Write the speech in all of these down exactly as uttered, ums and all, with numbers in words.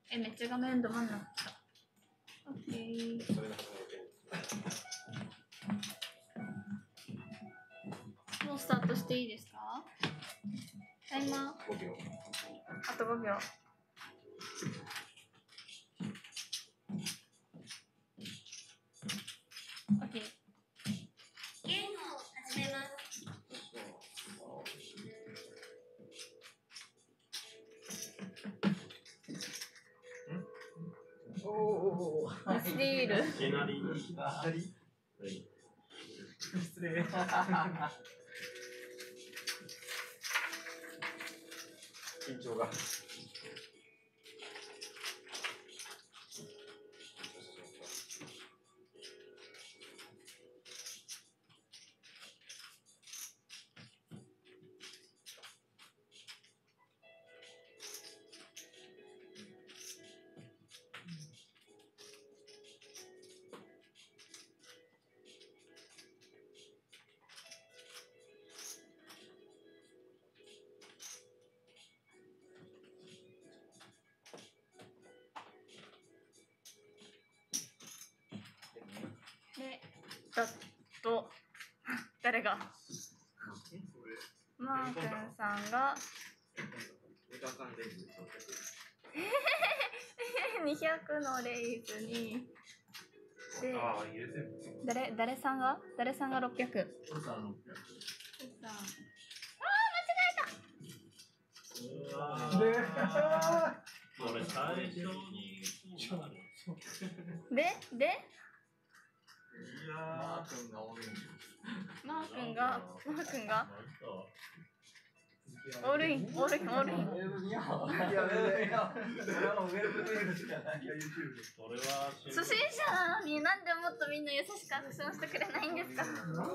え、めっちゃ画面ど真ん中来た。オッケー。 それが始まるけもうスタートしていいですか？タイマーごびょう。 あとごびょう。オッケー。 ゲームを始めます。 おお。 スティール。 いきなり。 左。失礼。 緊張が。 で、だっと、誰がマー君さんがにひゃくのレイズにで、誰誰さんが誰さんがろっぴゃく。さん。あー、間違えた。 俺最初に。 ででいやマー君が多い。 マー君がマー君がオールインオールインオールイン。 いやいやいや、それはウェブメールしかない。 それは初心者なのになんでもっとみんな優しくアクションしてくれないんですか？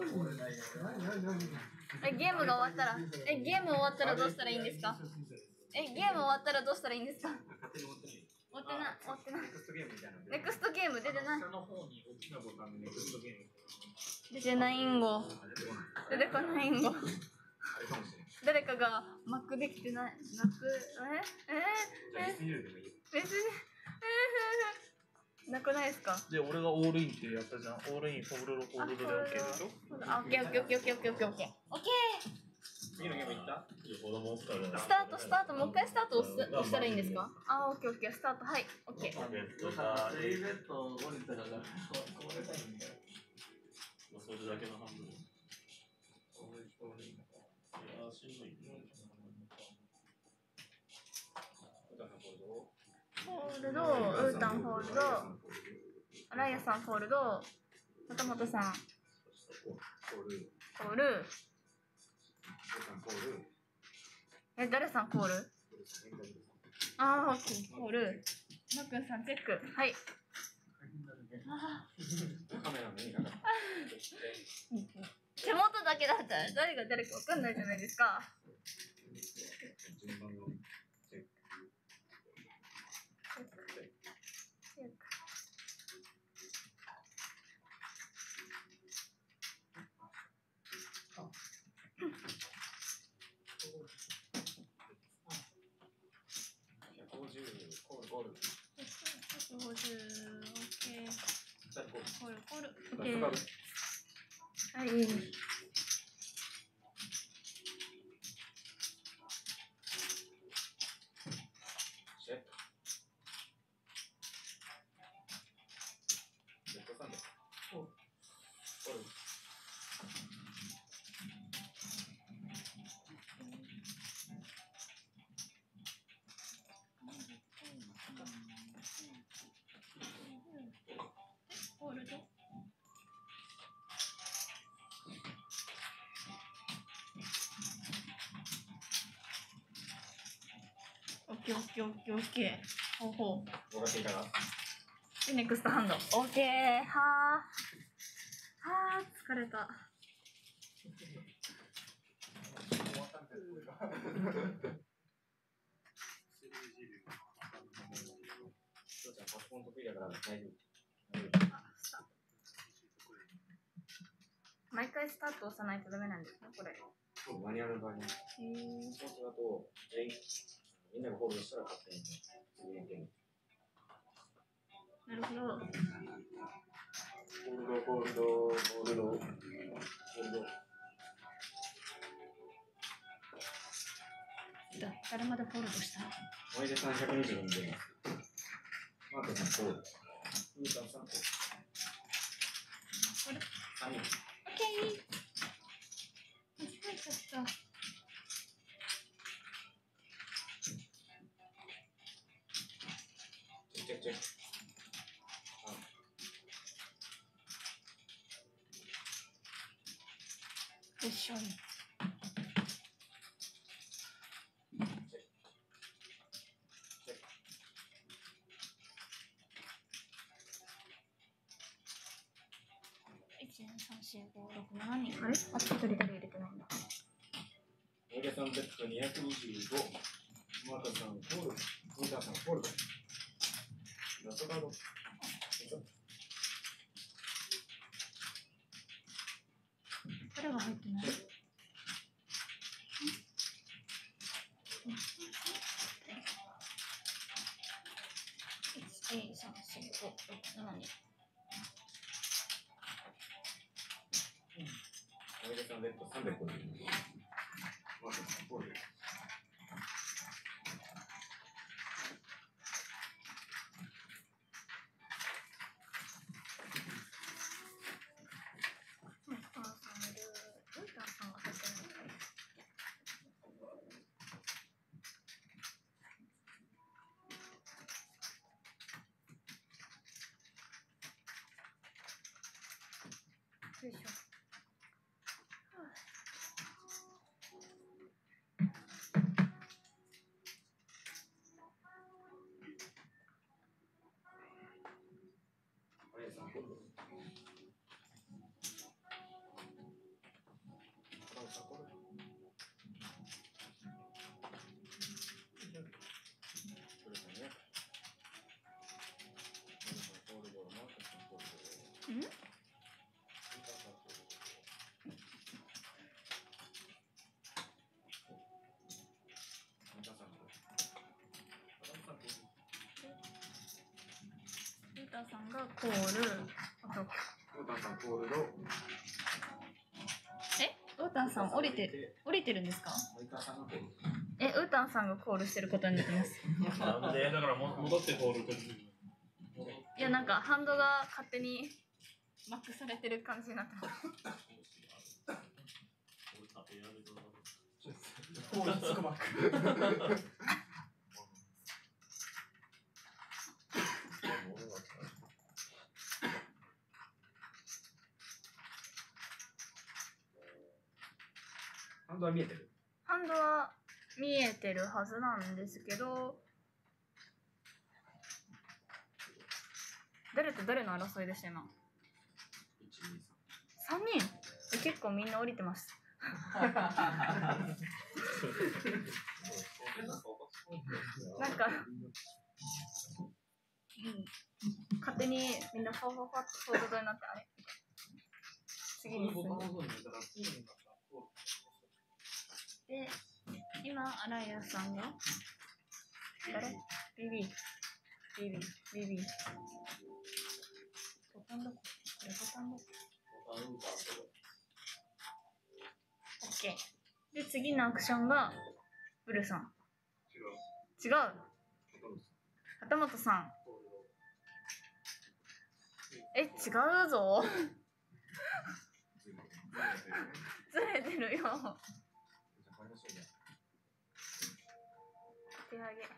え、ゲームが終わったらえゲーム終わったらどうしたらいいんですか？え、ゲーム終わったらどうしたらいいんですか？終わってない終わってない。ネクストゲームみたいな。ネクストゲーム出てない。 下の方に大きなボタンでネクストゲーム。 出てないんご。出てこないんご。誰かがマックできてない。マックえええ別にえなくないですか？ で、俺がオールインってやったじゃん。オールイン、ホールド、ホールドで OK でしょ？ あ、オッケーオッケーオッケーオッケーオッケーオッケーオッケーオッケ次のゲームいった子供スターー。スタートスタートもう一回スタート押す押したらいいんですか？あ、オッケーオッケースタートはいオッケー。 ベッドだレイベッドを降りたからこれたいんだよ。 それだけの半分。いやー、しんどいね。 ホールド、ウータンホールド、ライアさんホールド、元々さんコール、え、誰さんコール？あー、オッケー、コール、マックンさんチェック、はい。 カメラの意味なかった。 手元だけだったら誰が誰か分かんないじゃないですか。 順番をチェック。 チェック。 ひゃくごじゅうコールコール。 ひゃくごじゅう、オッケー。コールコール、オッケー。 ー。はい。 チェック。ベッドサンド。コール。 ホールド。オッケーオッケーオッケーオッケー。ほうほう。 動かしていたら。 で、ネクストハンド。オッケー。はー。はー、疲れた。 そうちゃん、パソコン得意だから大丈夫。 毎回スタート押さないとダメなんですね、これ。 そう、マニュアルの場合に。 へー。 そうすると、全員みんながホールドしたら勝手に次に行ける。 なるほど。 ホールド、ホールド、ホールド、ホールド。 だ誰までフォールドした？ おいでさんびゃくにじゅうごに出ます。マークさん、フォールド。ウータンさん、フォールド。 これさんにん。 オッケー。間違えちゃった。 チェックチェックチェック。 よいしょ。いち、に、さん、よん、ご、ろく、ななにん。あれ？あと一人誰入れてないんだ。 おいでさん、ゼットにひゃくにじゅうご。マークさん、フォールド。ウータンさん、フォールド。ラストカード。 誰が入ってない？いち、に、さん、よん、ご、ろく、ななにん。 おいでさん、ゼットさんびゃくごじゅう。マークさん、フォールド。 ウータンさんいる。ウータンさんが入ってない。よいしょ。 おいでさん、フォールド。マークさん、フォールド。 ん？ウータンさんがコール。あとウータンさん、フォールド。 え？ウータンさん降りて降りてるんですか？ モイカさんがフォールド。 え、ウータンさんがコールしてることになってます。 なんでだからも戻ってホールド。 いや、なんかハンドが勝手にマックされてる感じになってます。 ホールドつくばっか。 ハンドは見えてる。 ハンドは見えてるはずなんですけど、誰と誰の争いでした今？ いち、に、さん。 さんにん？え、結構みんな降りてます。なんか、うん、勝手にみんなファファファッとフォールドになって、あれ次に進んで。で、今、アライアさんが誰？ビビビビビビボタンどこ？これボタンどこ？オッケー。で、次のアクションがブルさん。違う。違う。旗本さん。え、違うぞ。ずれてるよ。手上げ。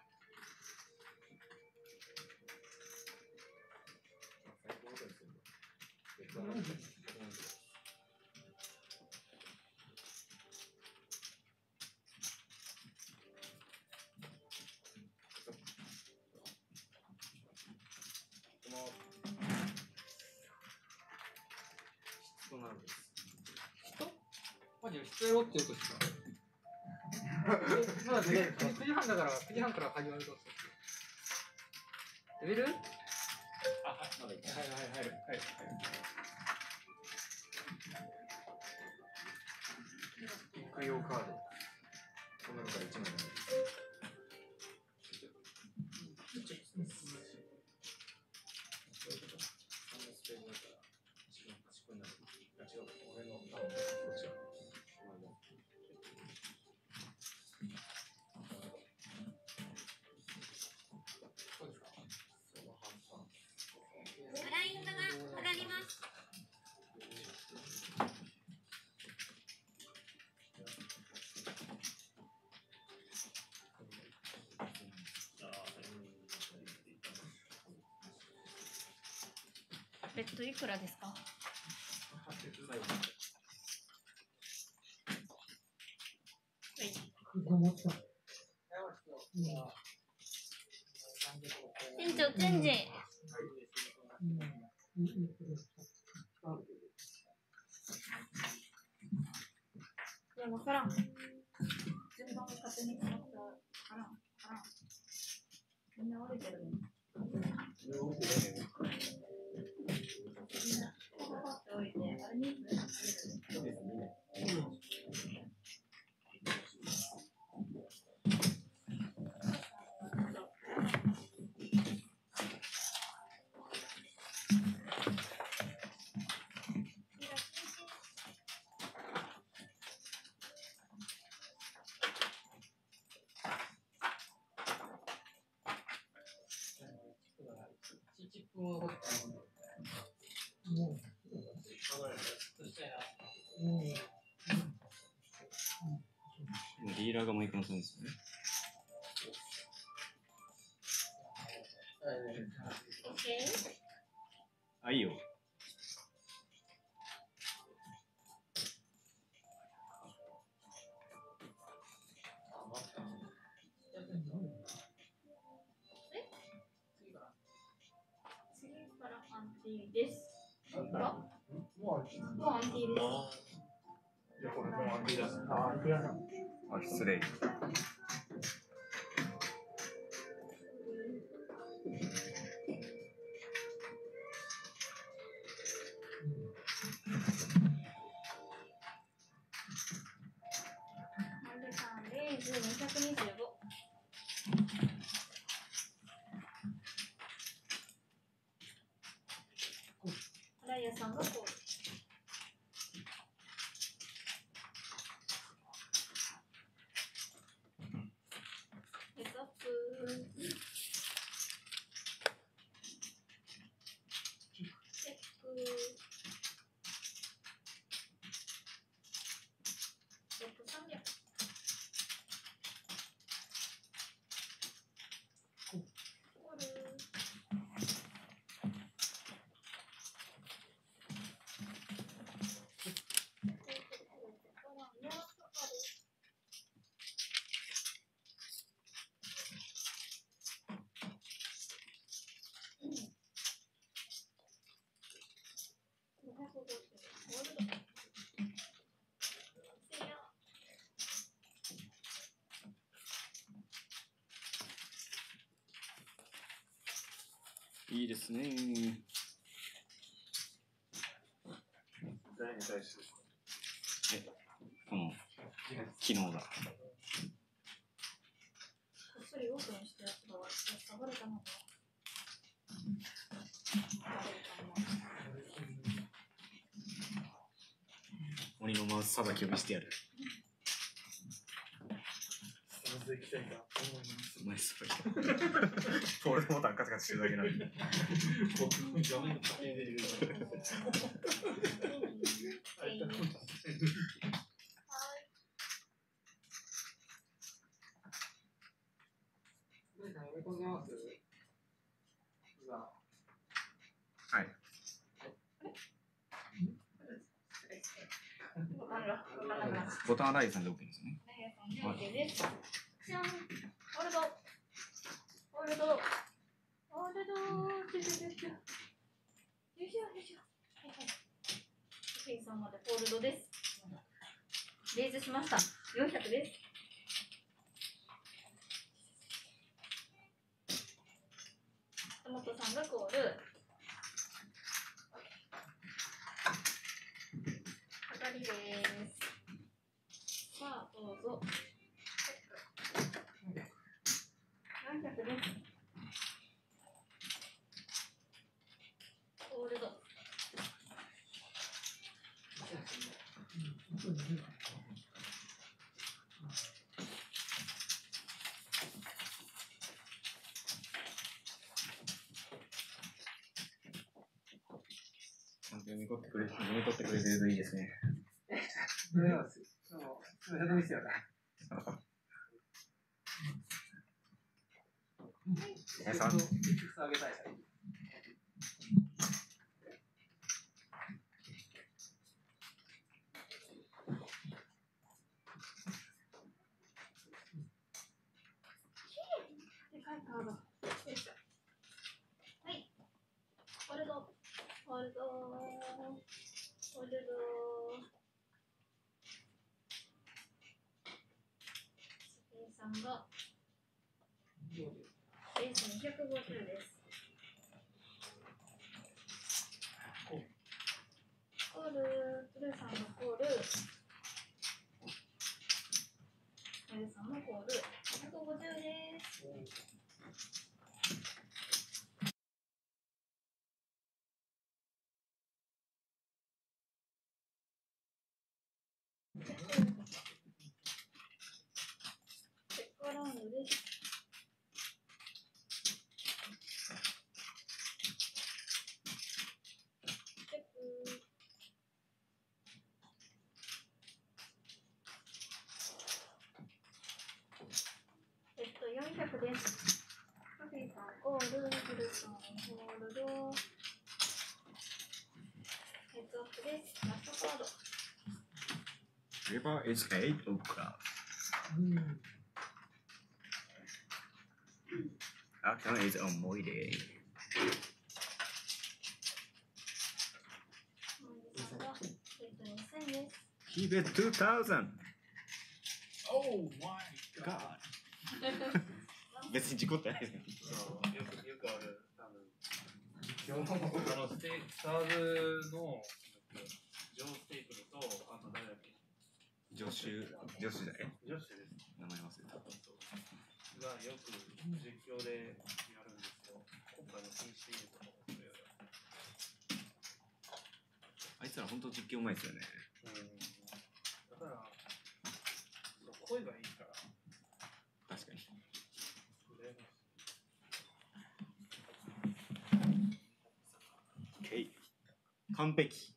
マジで質やろうって言おうとした。まだ出れる。くじはんだから、くじはんから始まると。出れる？ あ、はい、まだいい。はい、はい、はい、はい、はい。育用カード。この中からいちまいなんです。 ベッドいくらですか？店長チェンジ。いや、わからん。順番が勝手に決まったからん。からん。みんな折れてるの。みんな、パパパって置いて、あれにそうですね。 ディーラーがマイクのそうですね。あ、いいよ。 次からアンティです。もうアンティです。 じゃあこれもうアンティだ。あ、アンティだな。 あ、失礼。 レイズにひゃくにじゅうご。ライアさんがこう。ヘッドアップ。チェック。トップさんびゃく。 いいですね。 誰に対してえ、この機能が。 こっそりオープンしてやったら、下がるかな。 鬼のマウスさばきを見せてやる。 それでいきたいか。 マウスさばき。フォールドボタンカチカチしてるだけなのに。 僕の画面の先に出る。 はい。ボタンはライズさんで OK ですね。 OK です。じゃん。ホールド。ホールド。ホールド。よいしょよいしょ。よいしょよいしょ。はいはい。ケイさんまでホールドです。レイズしました。よんひゃくです。トマトさんがコール。かかりです。さあ、どうぞ。よんひゃくです。ホールド。 読み取ってくれ、読み取ってくれてるといいですね。 それは、その、それですよね。 え、さん。 あげたい。 イスにひゃくごじゅうです。コール、プルーさんのコール、メルさんのコール、ひゃくごじゅうです。チェックアラウンドです。チェック。えっと、よんひゃくです。カフェさんコール、ブルさんコールド。ヘッドアップです。ラストカード。 River is eight of clubs. Action is on my day. He bet two thousand. Oh my god. 別に事故ってないですね。 よくよくある多分あのステスターズのジョー・ステープルとあと誰だっけ助手助手じゃないジョッシュです名前忘れた。 がよく実況でやるんですよ。今回の ピーシー とかもそれあいつら本当実況うまいですよね。 うんだから声がいいから確かに。OK 完璧。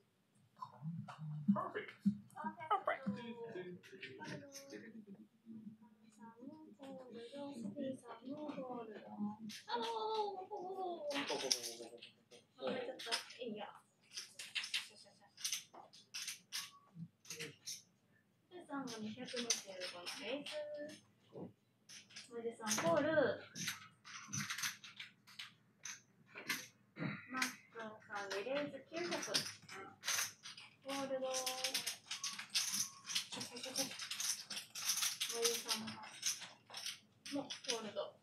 さんがにひゃくにじゅうごのレース。モデさんコール。マックンさんリレーズきゅうひゃく。ゴールド。モデさんもゴールド。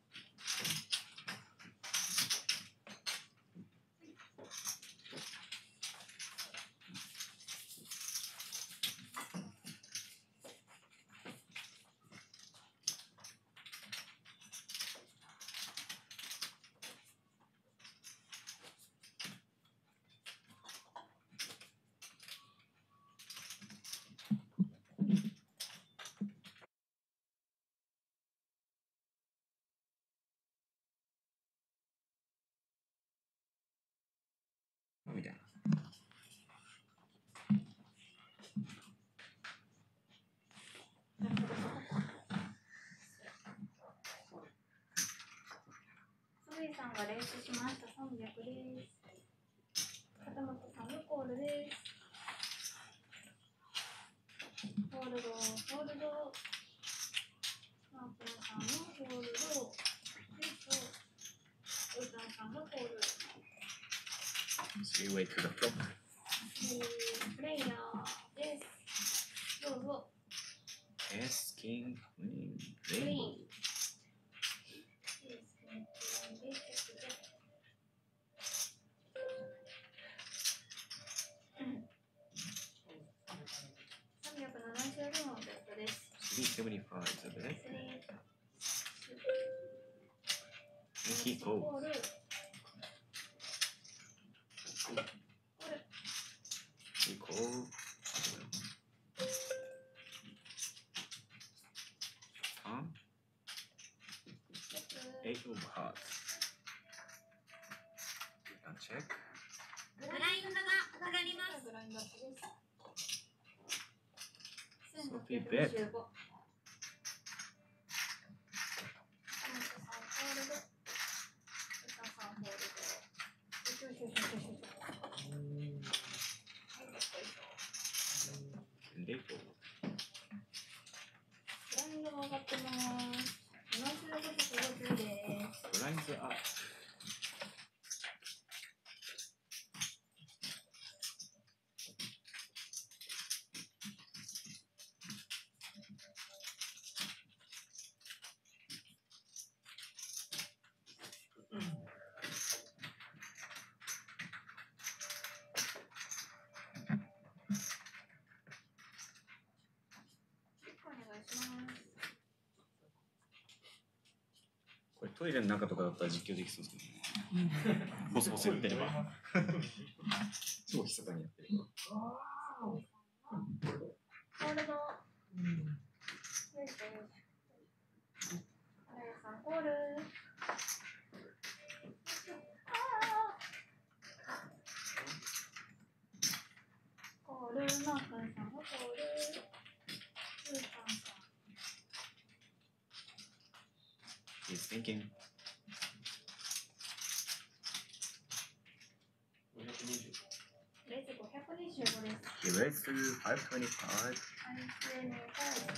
みたいな。ソイさんがレースしました。さんびゃくです。片本さんのコールです。ホールド、ホールド。マープルさんのホールド。ウータンさんのコール。 Three way to the top. プレイヤーです。どうぞ。 S King Queen グリーン。 Rainbow. さんびゃくななじゅうよんのベッドです。 スリーセブンティファイブですね。He go. コール。 He go. Huh? Eight of hearts. And check. ブラインドが上がります。 ブラインドアップです。 Sophie bet. レゴ。 ブラインドが上がってます。ななじゅうごとごじゅうです。 ブラインドアップ。 トイレの中とかだったら実況できそうですけどね。ボスボスやってれば。超密かにやってれば。 ホールド。よいしょよいしょ。花屋さんホール。ホール、マー君さんもホール。スーパーさん。 He's thinking. レースごひゃくにじゅうごです。 He raised to five twenty-five. はい、上にはい。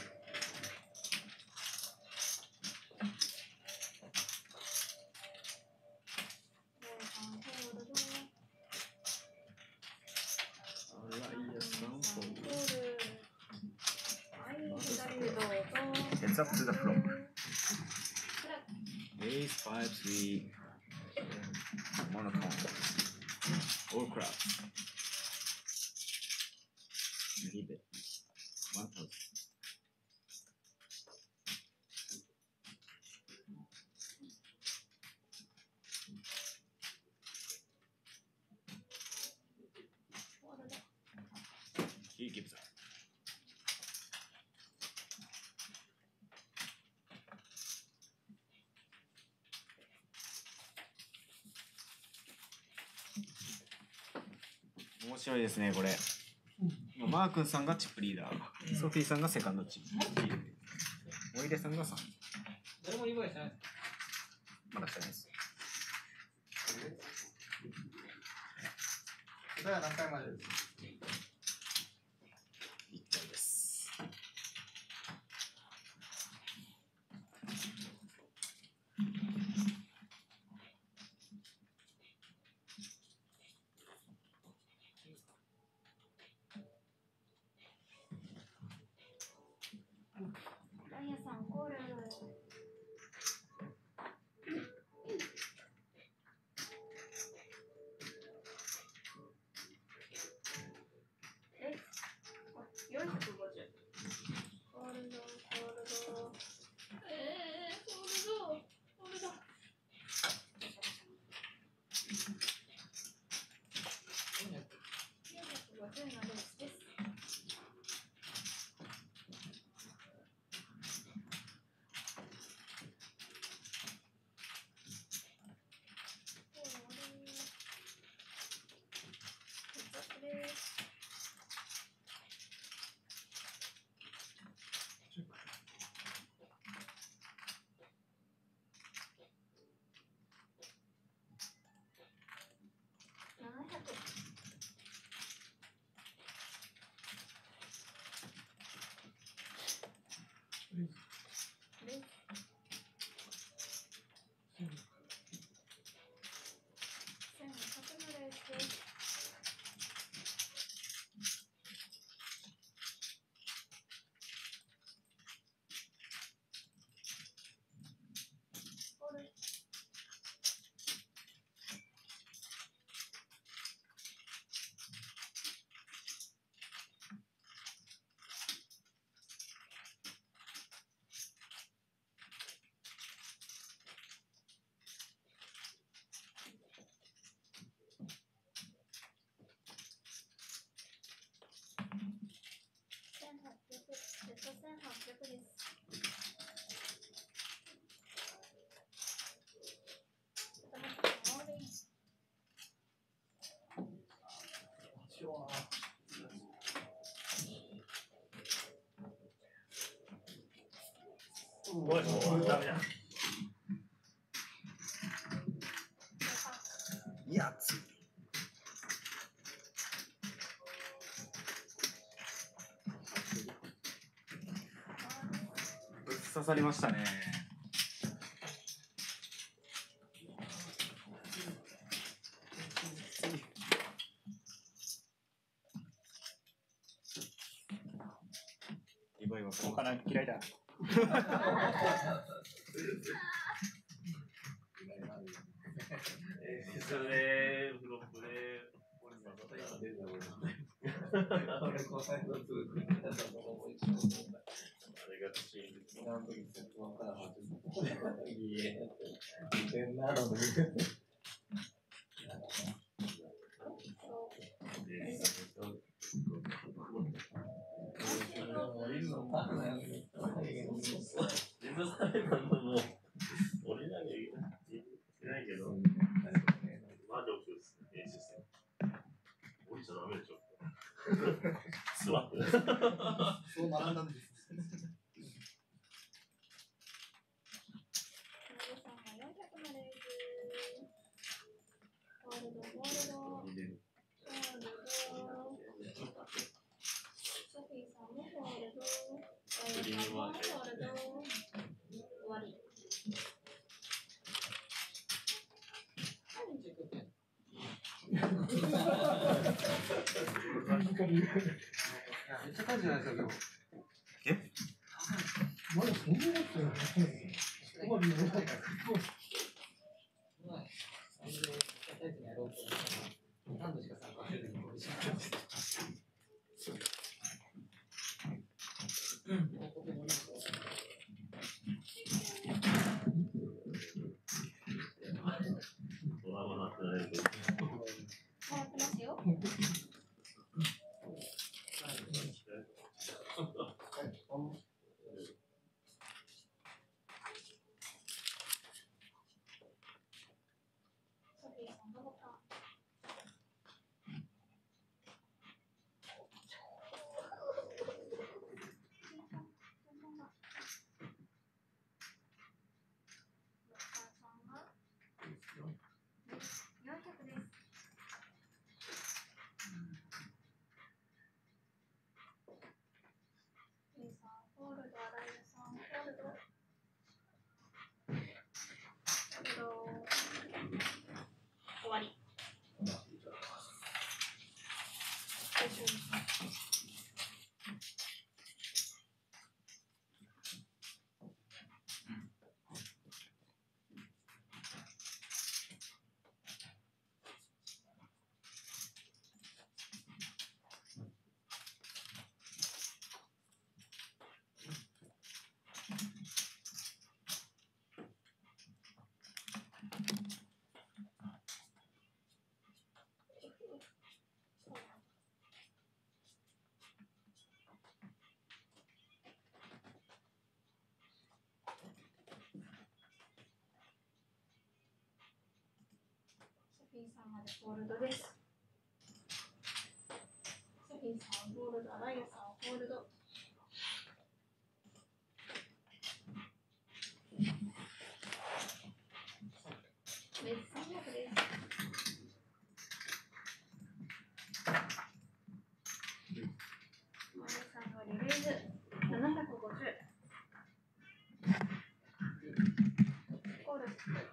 Heads up to the flop. Ace five three. Monotone. All craps. Leave it. One thousand. He gives up.面白いですねこれ。マー君さんがチップリーダー、ソフィーさんがセカンドチップ、おいでさんがさん。 誰もリバイしてない。 まだしてないです。 それは何回までですか。 いっかいです。 ダイヤさんコール。え、よんひゃくごじゅう。コールド、コールド。えー、コールド、コールド。よんひゃくごじゅうのレースです。せんはっぴゃくです。 おい、もうダメだ。 やつ。ぶっ刺さりましたね。リバイはお花嫌いだ。それでフロップで俺のことやってるだろうな。俺この間の続くんだと思いました。あれがチームの時分からなかった。 いえ、似てんな、の見て。降りるのパンなんで、自分されたのも降りなきゃいけないけど、まあでも練習して降りちゃダメでしょ。座って。そう学んだんです。めっちゃ感じないですよ、え？まだそんなやつよね。終わりのないから。何度しか参加せずにこれしかない。ドラマなってないけど。回ってますよ。ソフィーさんまでホールドです。ソフィーさんホールド、アライアさんホールド。メイツさんびゃくです。マネさんよりレイズななひゃくごじゅう。コール。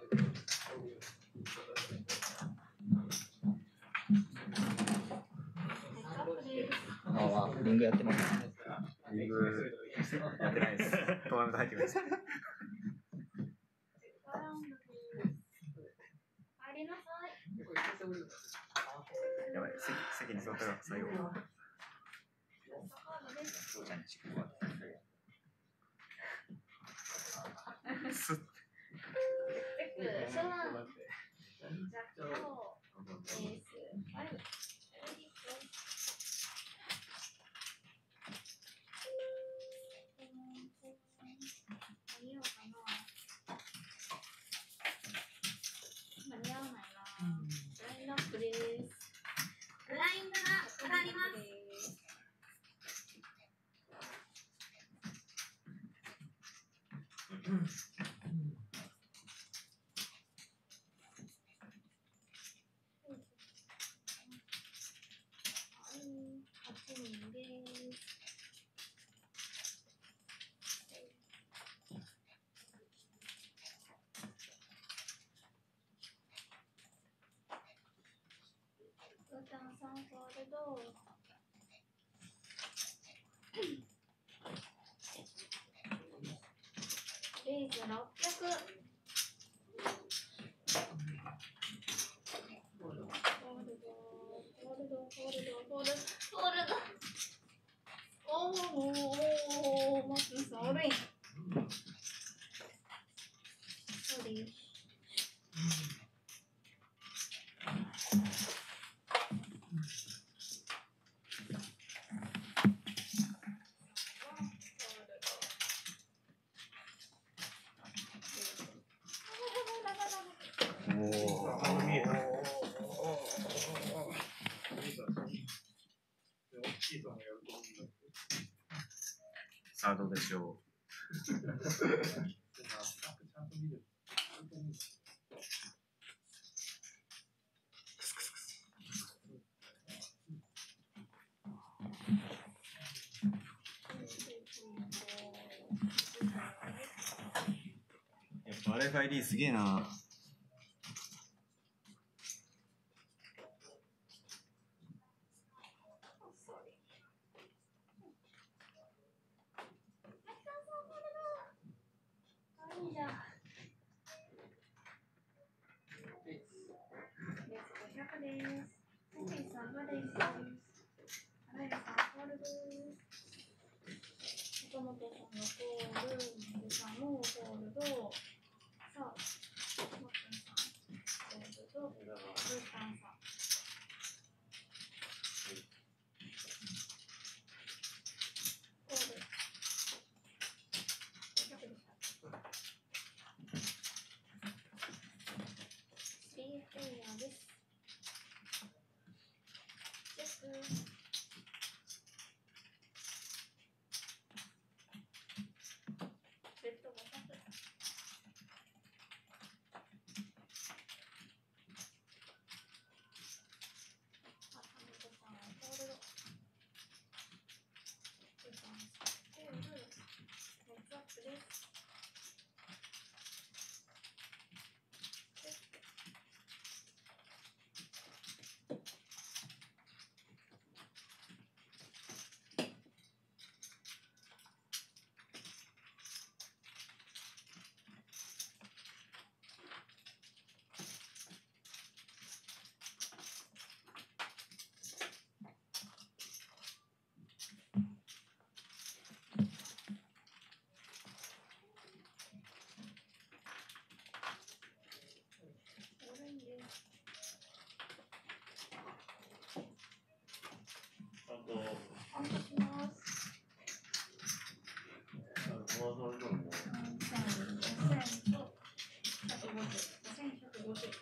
ああ、リングやってます。 リングやってないです。トーナメント入ってください。 入りなさい。 やばい、席、席に座ったら最後。じゃあ、チクワ。スッ。 シャワー。ジャックとエース。はい。間に合うかな。間に合わないな。ラインナップです。 ブラインドが上がります。 はちにんです。ウータンさんホールド。レイズろっぴゃく。ホールド、ホールド、ホールド、ホールド、ホールド。おーおーおー、マスさん、悪い。 お見えた。 ー。 大きいさんがやると思うんだけど。 さあどうでしょでもちゃんと見る。 う。やっぱ アールエフアイディー すげえな。 いいじゃん。ごひゃくです。はい、さんまです。はい、さんホールです。岡本さんのホール、森さんのホールド。さあ、マックンさん、ホールド、ブータンさん。ホール。ごひゃくでした。スリープレイヤーです。チェック。ベッドごひゃく。あ、タミコさん、ホールド。ブータンさん、ホールド。ヘッズアップです。チェック。オレンジです。 あと、 カウントします。 このそれとも、 さんぜん、ごせんと、ひゃくごじゅう。ごせんひゃくごじゅう。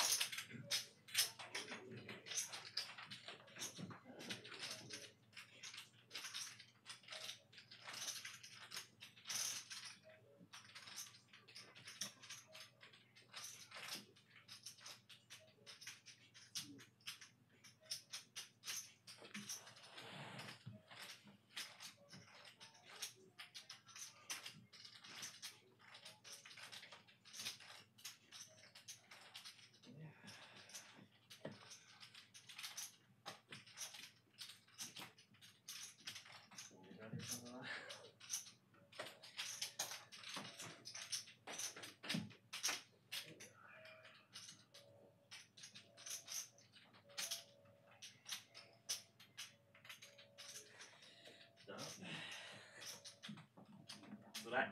つらい。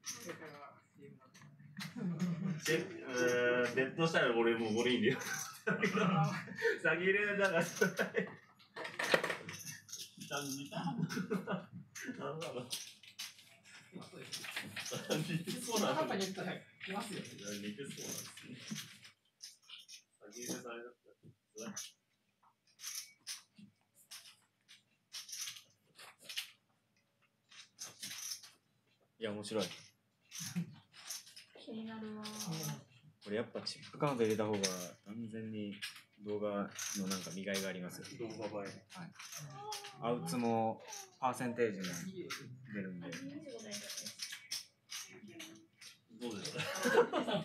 チェうーん、ベッドしたら俺もうゴリンで。先入れだからつらい。なんだろう。そうなんだ。肉そうなんですね。先入れされたらつらい。 いや面白い。 気になるわ。 これやっぱチップカウント入れた方が完全に動画のなんか見がいがありますよ。 動画映え。 はい。アウツもパーセンテージも出るんで。 にじゅうご大丈夫です。 どうですか。待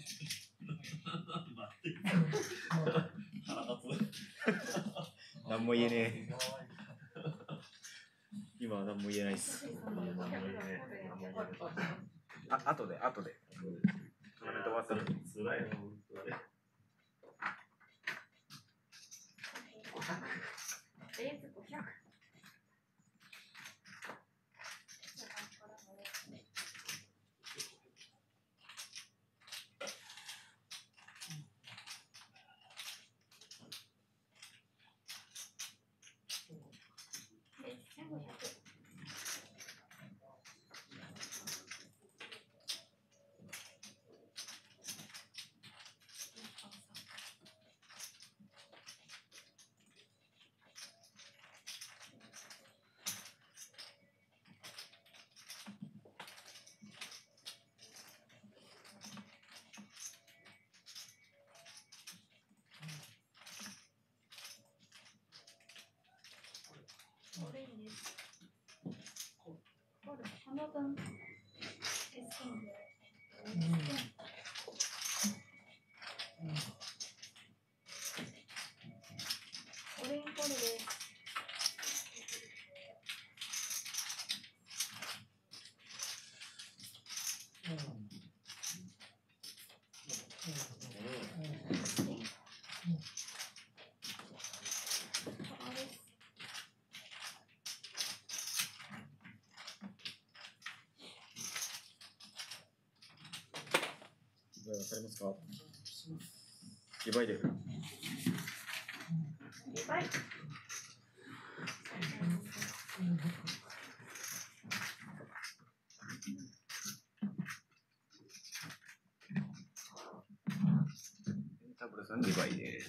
って。腹立つ。 何も言えねえ。今は何も言えないっす。あ、後で後で。コメント終わったら。 つらいな。 レーズごひゃく。せんごひゃく。 分エスケンドオレンコルです。 わかりますか？リバイデル。 リバイタブラさんリバイです。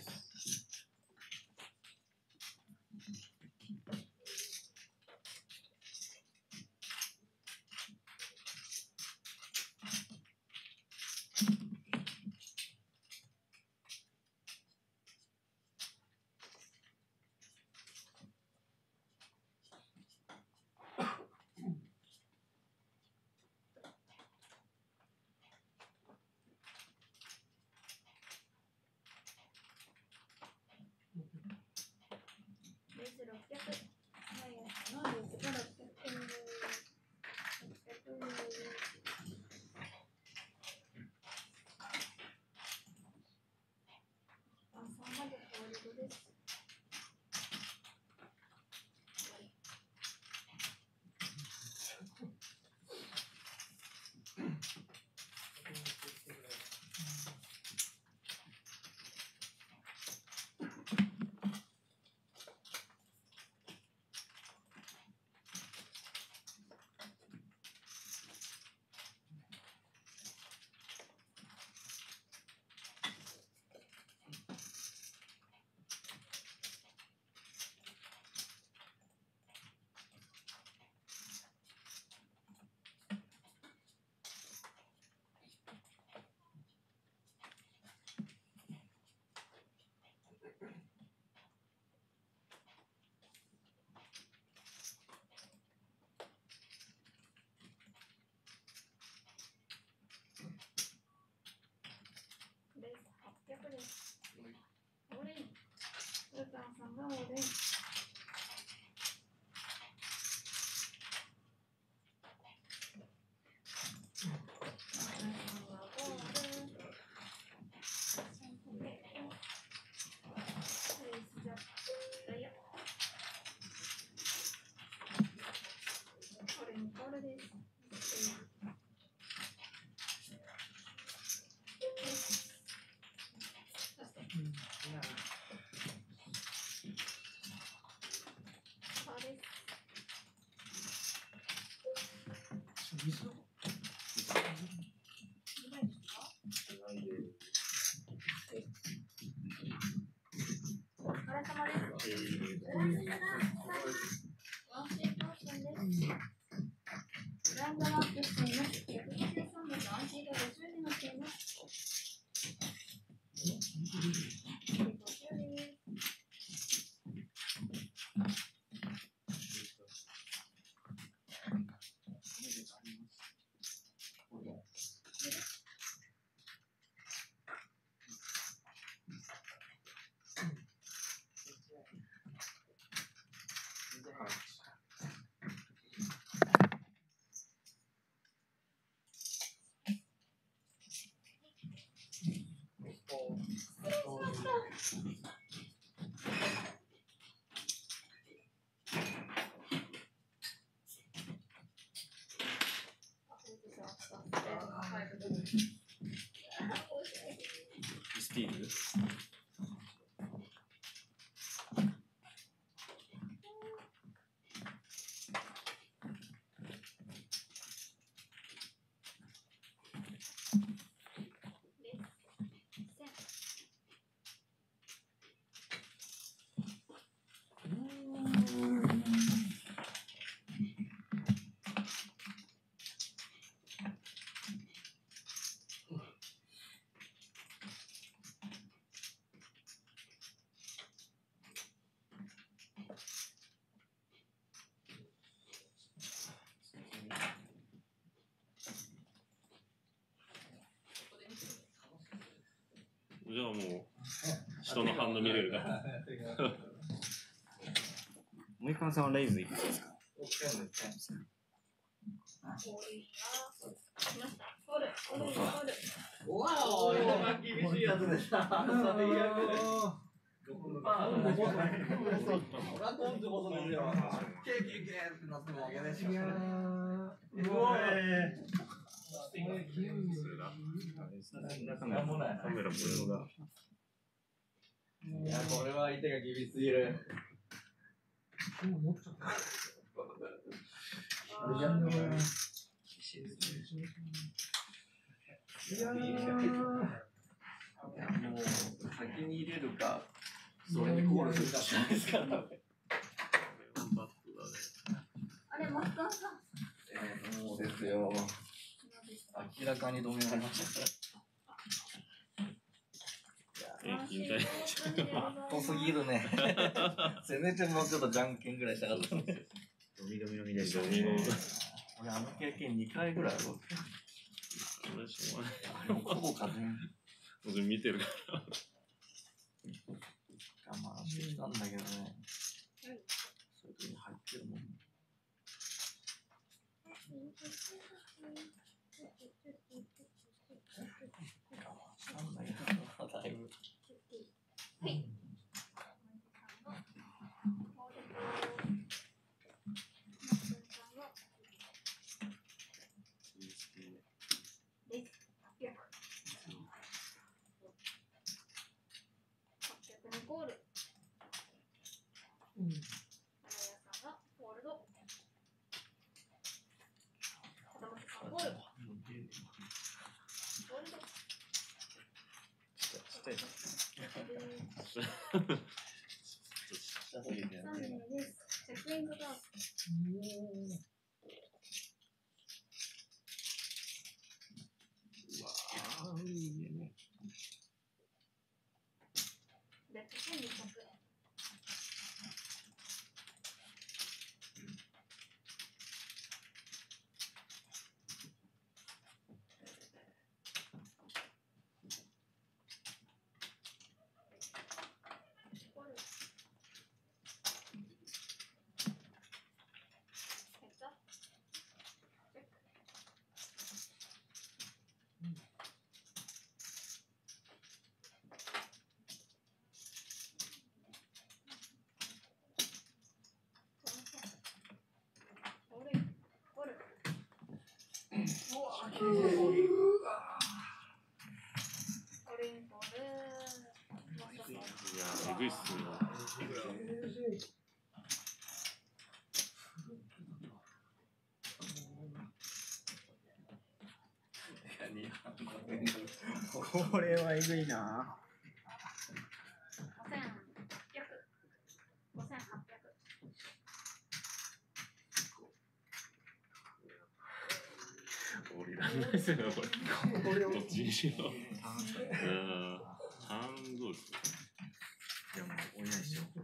ベースろっぴゃく。はいやつのベースがろっぴゃく。あ、さんまでホールドです。ベースはっぴゃくです。オレン。ルカンさんがオレン。お疲れ様です。ブランドがワンシートオプションです。ブランドがアップしています。ひゃくごじゅうさんです。ワンシートごじゅうになっています。ごじゅうです。 スティール。 もう人の反応見れるから。 森川さんはレイズいくつですか？ わお、一番厳しいやつでした。最悪。ラコンってことですよ。ケーキケーってなってもわけですよ。うわカメラもないカメラものが。 いや、これは相手が厳しすぎる。いやー、もう先に入れるか、それにコールするかしかないですからね。 あれ、マスターさん。 えー、もうですよ。明らかに止められましたから。 引退遠すぎるね。せめてもうちょっとじゃんけんぐらいしたかったね。 ドミドミのみでした。 俺あの経験にかいぐらいある。 俺しょうがない。 ほぼ勝てん。 もちろん見てるから。 我慢してきたんだけどね。そういう時に入ってるもん。なんだけど、だいぶ。 はい。ゴール。うん。さんがホールド。片本さんゴール。ゴールド。さん名です。チェックイングが。 うわー、いいね。 レッドセンに着。 いや、えぐいっすね。 これはえぐいな。 ごせんはっぴゃく。ごせんはっぴゃく。 俺いらんないですよね、これ。どっちにしよう。うん。ターンどうですか？ いや、もう降りないですよ。 うん。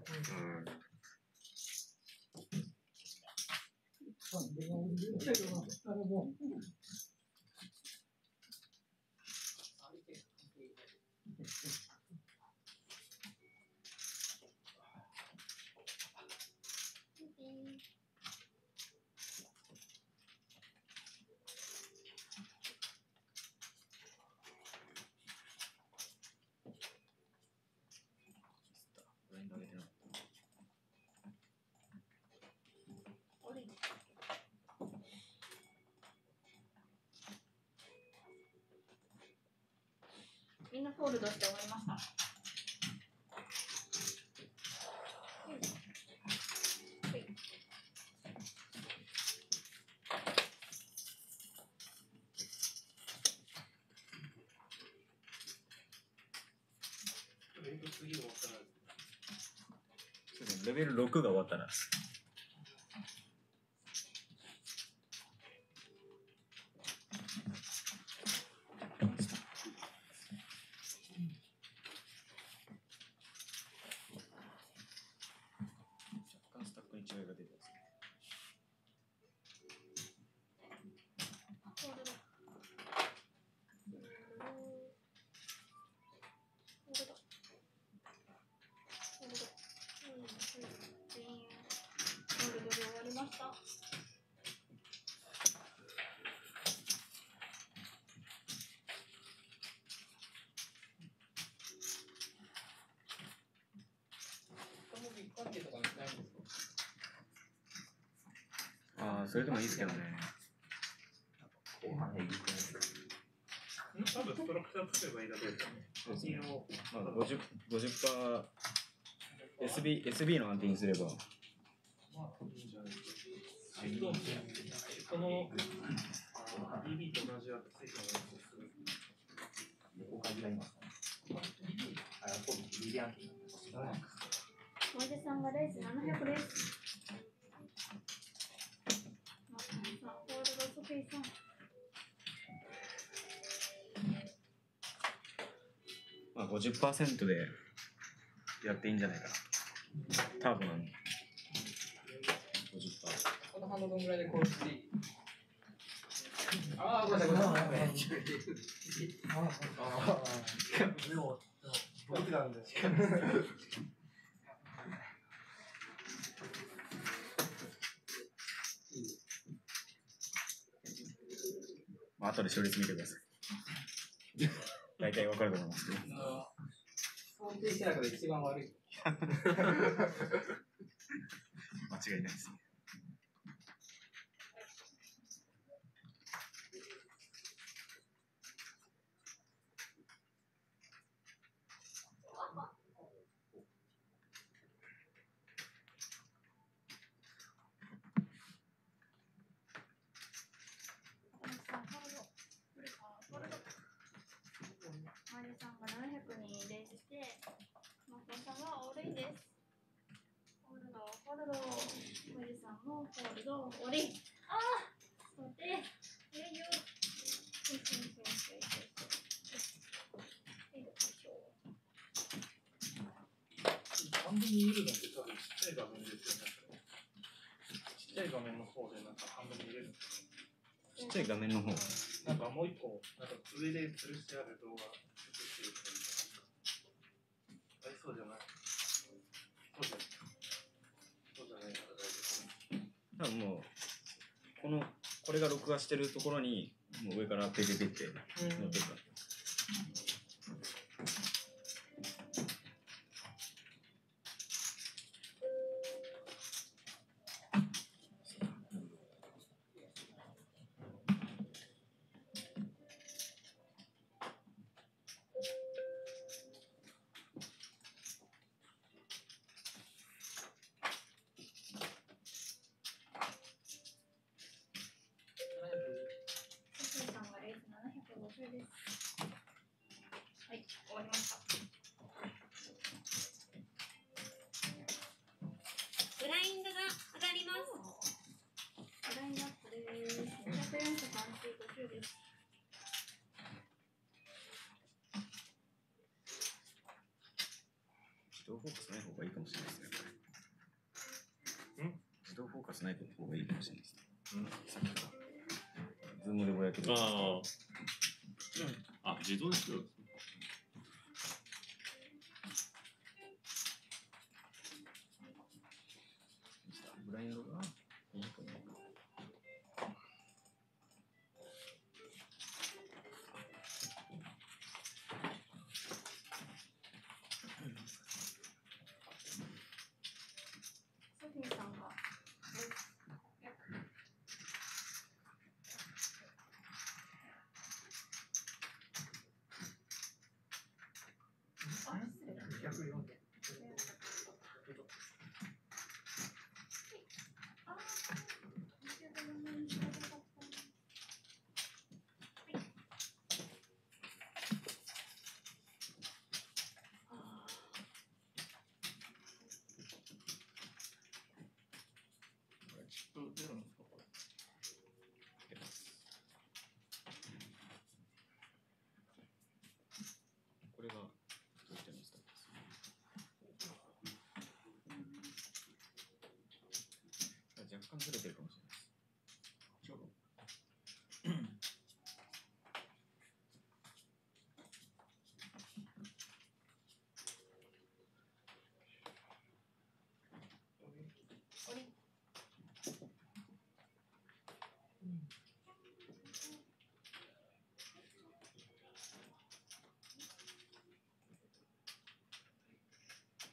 みんなフォールドして終わりました。 レベルろくが終わったら。 ゴールド。ゴールド。 それでもいいですけどね。 後半えぐくない多分ストラクチャー作ればいいだけですよね。 そうですね。まあ、ごじゅう、ごじゅっパーセント、エスビー、エスビー の安定にすれば。 まあ、いいんじゃないですか。シフトってこの ディービー と同じやつついてもいいです。 横感じがいますかね。あ、そうです。リリアンティおじさんがレースななひゃくです。まあ、さあ、ホールドソフィーさん。 まあ、ごじゅっパーセント でやっていいんじゃないかな。多分、ごじゅっパーセント。 この半分ぐらいでこうしていい。ああ、ごめんなさい、ごめんなさい。ああ、でも、僕なんで。 まあ後で処理してみてください。大体わかると思いますけど。 想定してなくて一番悪い。 間違いないですね。 マリさんがななひゃくにレースして、マコさんがオールインです。ホールド、ホールド、マリさんもホールド、終わり。ああ、待って、いよいよ。よしよしよしよしよし。 半分にいるのって多分ちっちゃい画面ですよね。ちっちゃい画面の方でなんか半分に入れるんですか。 ちっちゃい画面の方。 なんかもう一個、なんか上で吊るしてある動画、ありそうじゃない。そうじゃない。そうじゃないから大丈夫。 多分もう、この、これが録画してるところに、もう上からペペペって乗ってるから。 はい、終わりました。 ブラインドが上がります。 ラインナップです。にひゃくよんじゅうさん周途中です。 自動フォーカスない方がいいかもしれないですね。 ん？ 自動フォーカスない方がいいかもしれないですね。うん。さっきから。ズームでぼやける。 ああ。あ、自動ですよ。 ブラインドが。 ソフィーさんが。 これがどういったミスターです。若干ずれてるかもしれないです。ちょうど。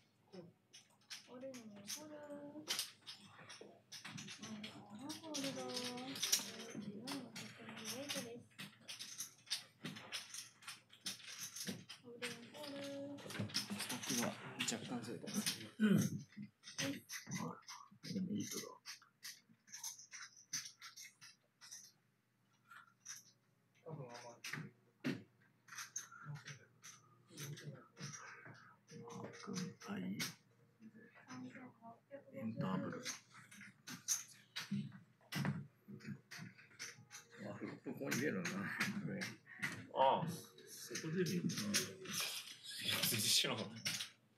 オレンジホール。ホールド。 忘れたんですけど。でもいいけど。 多分あんま軍隊エンターブル。 あ、フップここに入れるんだな。 ああ、そこで見るな。全然知らなかった。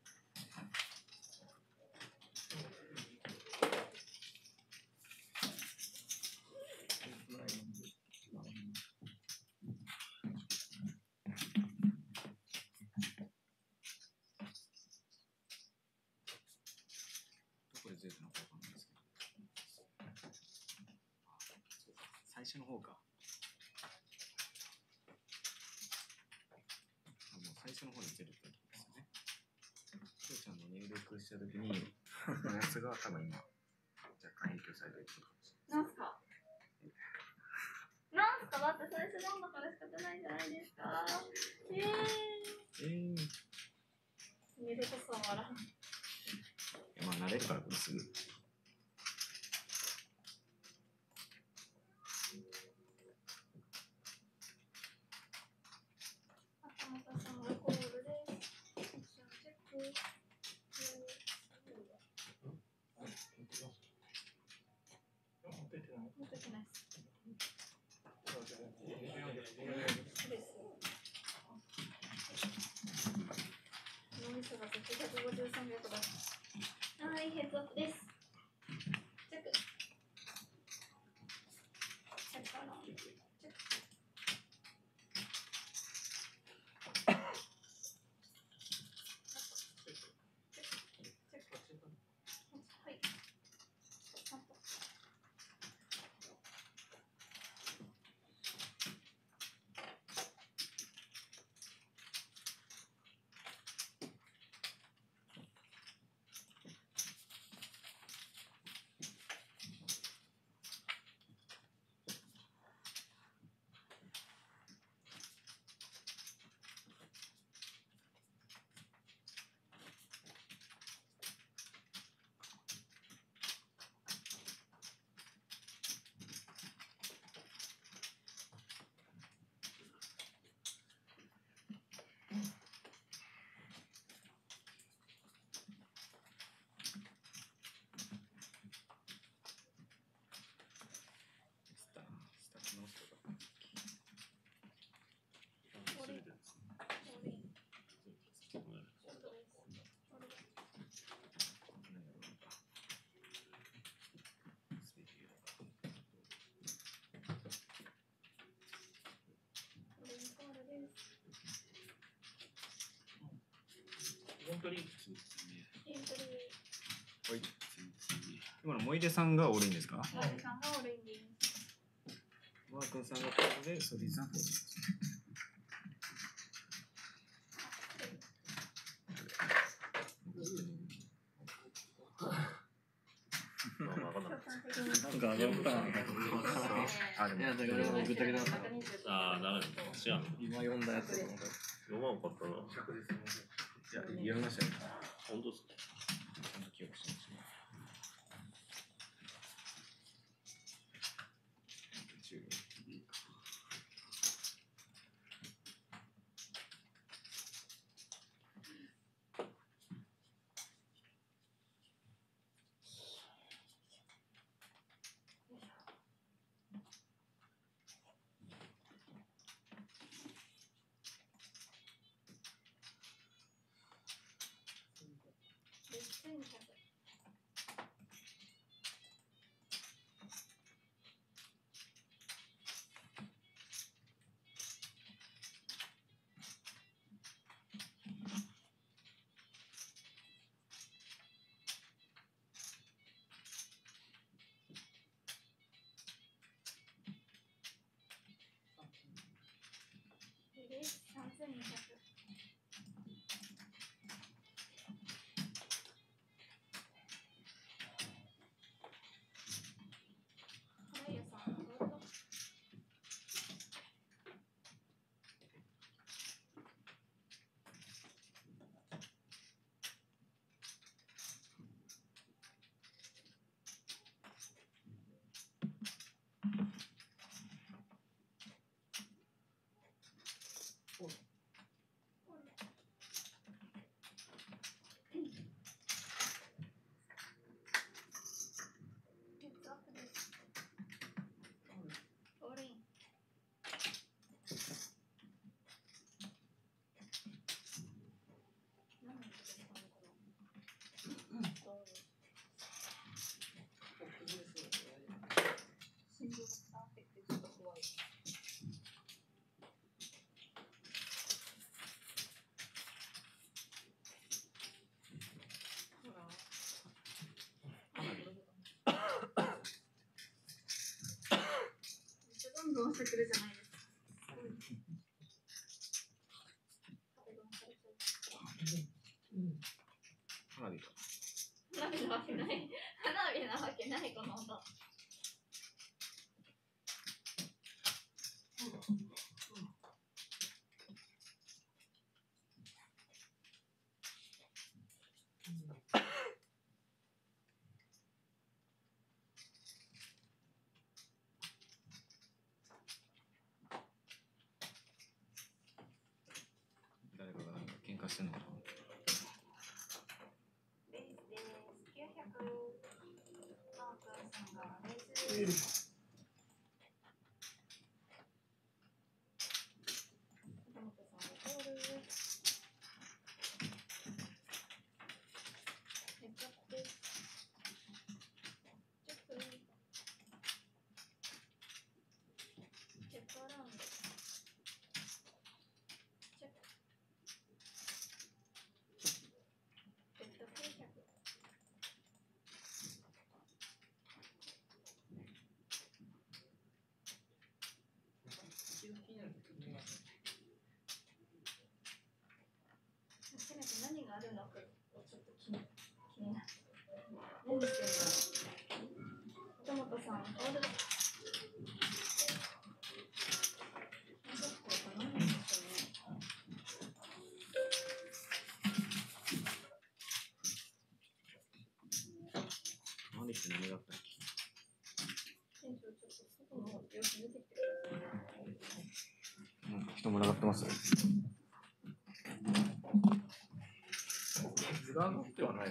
どこで出たのかわかんないですけど。最初の方か。あ、もう最初の方に出るってことですよね。きょうちゃんの入力したときに、このやつが多分今、若干影響されてるかもしれない。 なんすかなんすかだって最初なんだから仕方ないじゃないですか。えー。 えー、 二度とそう笑う。 まあ慣れるからこれすぐ。 赤本さんがコールです。チェック。 出てない。 持ってきないです。脳みそがひゃくごじゅうさんびゃくだ。はい、ヘッドアップです。チェック。チェックかな。チェック。はい。 スタスタッフの人が。 それでですね。 本当に今の萌出さんがオレンジですか？ 萌出さんがオレンジ。 マー君さんがここでソリーさんがオレンジです。 なんかあのパンあ、でもいやだからもうぐちゃぐちゃだった。 ああ、なるほど。違う。 今読んだやつとかも読まんかったな。 いや、読みましたよ。 本当ですか？ ちゃんと記憶してました。 さんぜんにひゃく。花屋さんゴールド。 ってくるじゃないですか。 花火か。 花火なわけない。花火なわけない、この音。 誰かがなんか喧嘩してんのかな。 きゅうひゃく。マークさんがレース。せめて何があるのかちょっと気に気になる。何してんの？本さん、ホールド。 何して何があったっけ？ 店長、ちょっと外の様子見てきてください。 なんか人群がってます。 水が上がってはないです。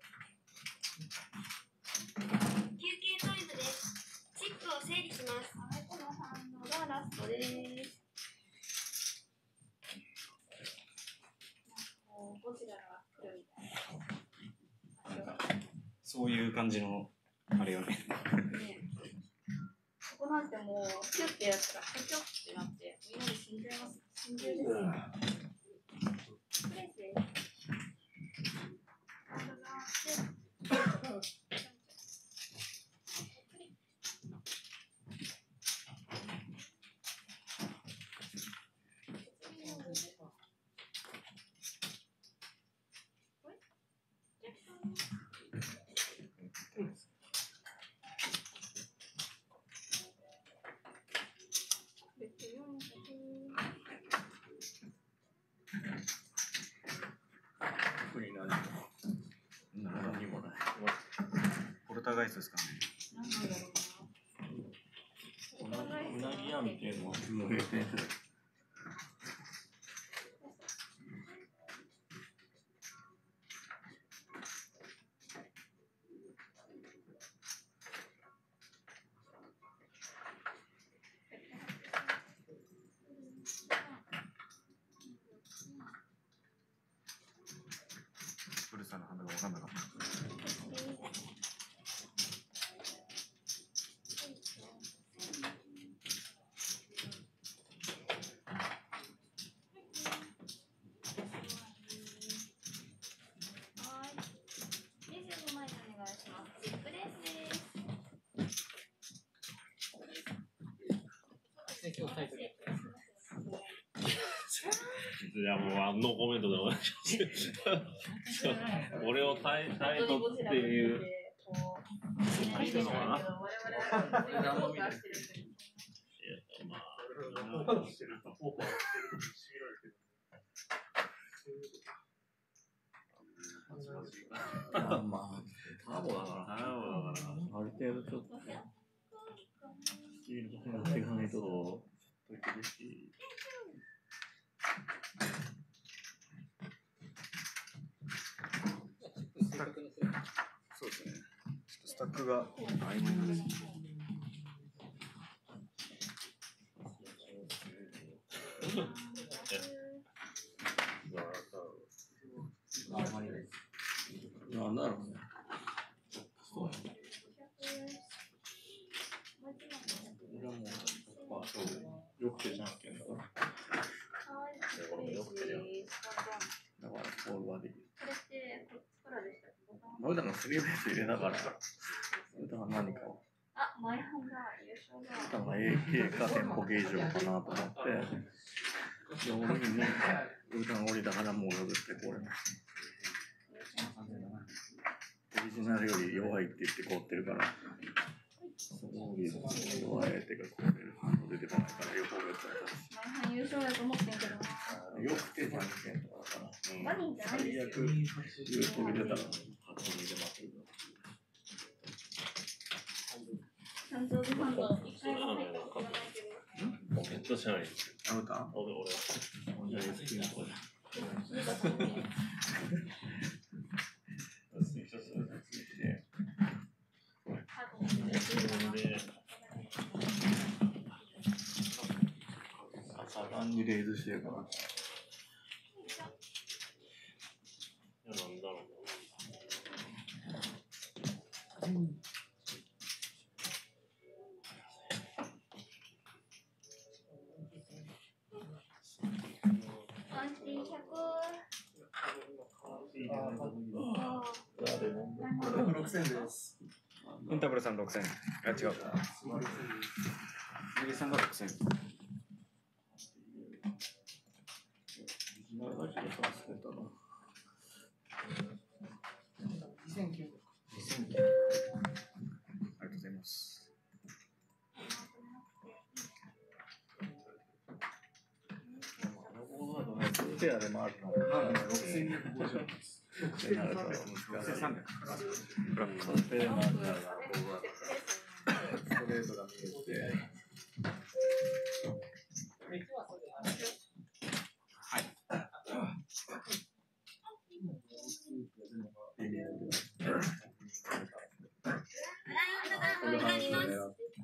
休憩タイムです。チップを整理します。 はい、この反応がラストです。こうゴジラが来るみたいな。 なんかそういう感じのあれよね。 ね、ここなんてもうキュッてやったらキュキュッてなってみんなで死んじゃいます。死んじゃうです。プレスです。 ポルターガイストですかね。 うなぎ屋みたいなのを入れてブルさんの花が分かんなかった。 いやもうあのコメントでお願いします。俺を耐え耐えとっていう人のかな。いやまあ。 あまあ、ターボだから。 ターボだから。 ある程度ちょっと。スチールとか持っていかないと。ちょっと厳しい。 そうですね。ちょっとスタックが曖昧なんですね。 なんだろうね。そう。俺はもう、まあ、そう。よくてじゃんけんだから。俺もよくてじゃん。だから、ボールはできる。俺だからスリーベース入れながら、それだから何かを。 あ、前半だ、優勝だ。 たのが エーケー か店舗形状かなと思って、で、俺にウータン降りたからもう戻ってこれない。オリジナルより弱いって言って凍ってるから、そのオリジナル弱いっていうか凍れる反応出てこないから横がやったら前半優勝やと思ってんけどな。 よくてじゃんけんとかだから、 ワニじゃない最です悪よ。 優勝入れたら初めて待ってる。 誕生日ファンド一回も入ったことがないけど。 めっちゃしゃべり。 アウター俺、俺。 じゃあ エスピー の方で。朝ランにレイズしてるから。 いや、なんだろう。 ろくせんです。 インタブルさんろくせん。あ、違う。右さんがろくせん。 にせんきゅう。 ありがとうございます。 ペアでもあるから。ろくせんにひゃくごじゅうえんです。ろくせんさんびゃく。ろくせんさんびゃく。ブラックペアでもあるから、ストレートが見えて。 はい。 ラウンドが始まります。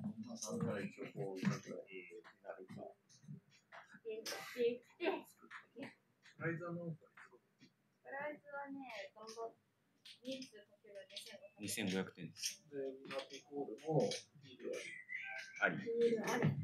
ライズは何個？ プライズはね、頑張って人数かけるにせんごひゃくてんです。 で、ラピコールもビールあり。 あり。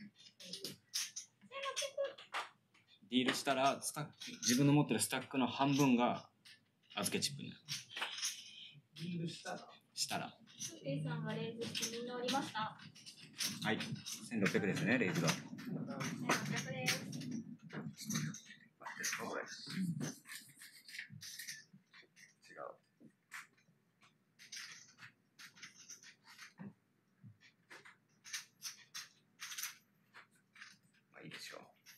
ディールしたらスタック、自分の持ってるスタックの半分が預けチップになる。 ビールしたらしたら。 ステイさんがレイズしてみんなおりました。 はい。せんろっぴゃくですね、レイズが。 せんろっぴゃくです。 これ。違う。まあいいでしょう。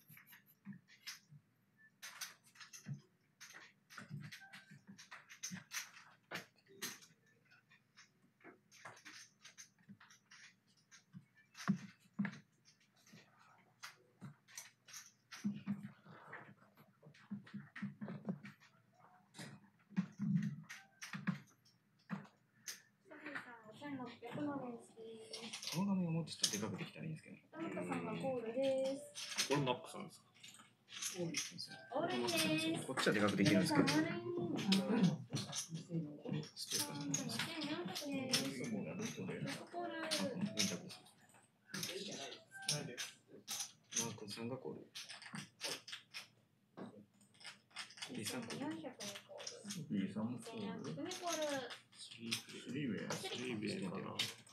この画面をもうちょっとでかくできたらいいんですけど。 田中さんがコールです。 これマックさんですか？ オールインです。 こっちはでかくできるんですけど。 オールイン。 ステーカーさんせんよんひゃくです。コール。 マークさんがコール。B さんコール。 よんひゃくにコール。 B さんもコール。 コール。 スリーウェイ。スリーウェイかな。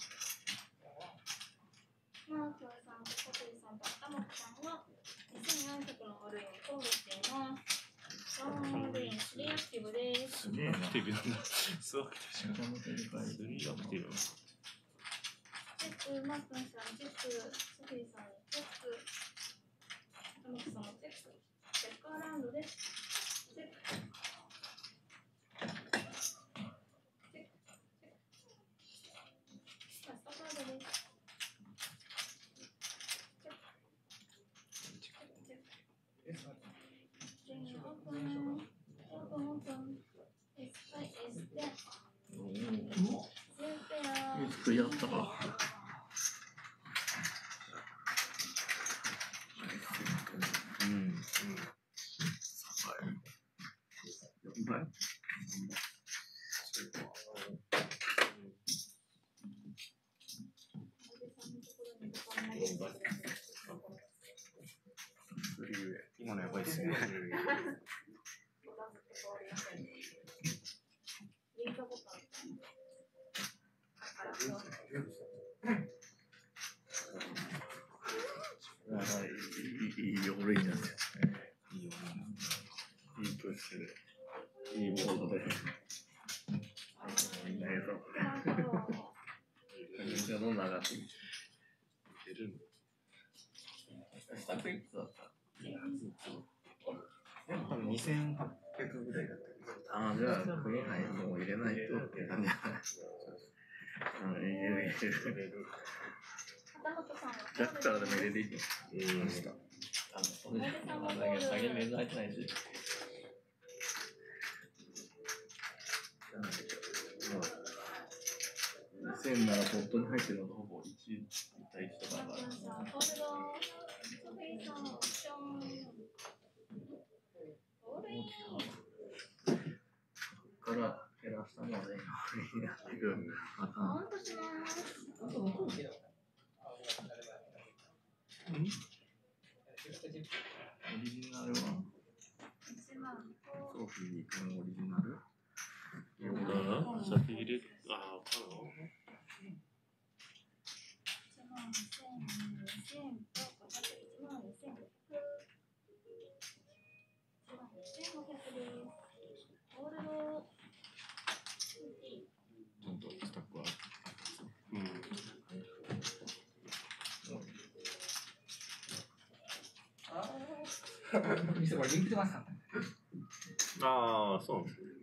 マークさんと小鳥さんと赤松さんはにせんよんひゃくのオールインにコールしています。オールインスリーアクティブです。 すげえな。 アクティブなんだ。そうアクティブじゃん。スリーアクティブ。 チェック、マークさんチェック、小鳥さんチェック、赤松さんもチェック、チェックアラウンドです。チェック。 やったか。うん。うん。はい。 今のやばいっすね。 いいモードで。みんな映像。みんなどんどん上がってきて。出るの。スタッフいくつだった？ 多分にせんはっぴゃくぐらいだったけど。 ああ、じゃあ、食えないのを入れないとって感じじゃない。うん、入れる入れる。 片本さんはだったらでも入れていいの。 えー、した。 あの、それじゃ、まあ、だけど、先に水入ってないし。にせんならポットに入ってるのとほぼいち対いちとかだから。ここから減らしたので、やっていくパターン。 カウントします。 オリジナルはソフィー君オリジナルどうだ先入れ、ああ、わかるのちゃんとスタッフは。 うん。 店これリンク出ましたね。 ああ、そうなんですね。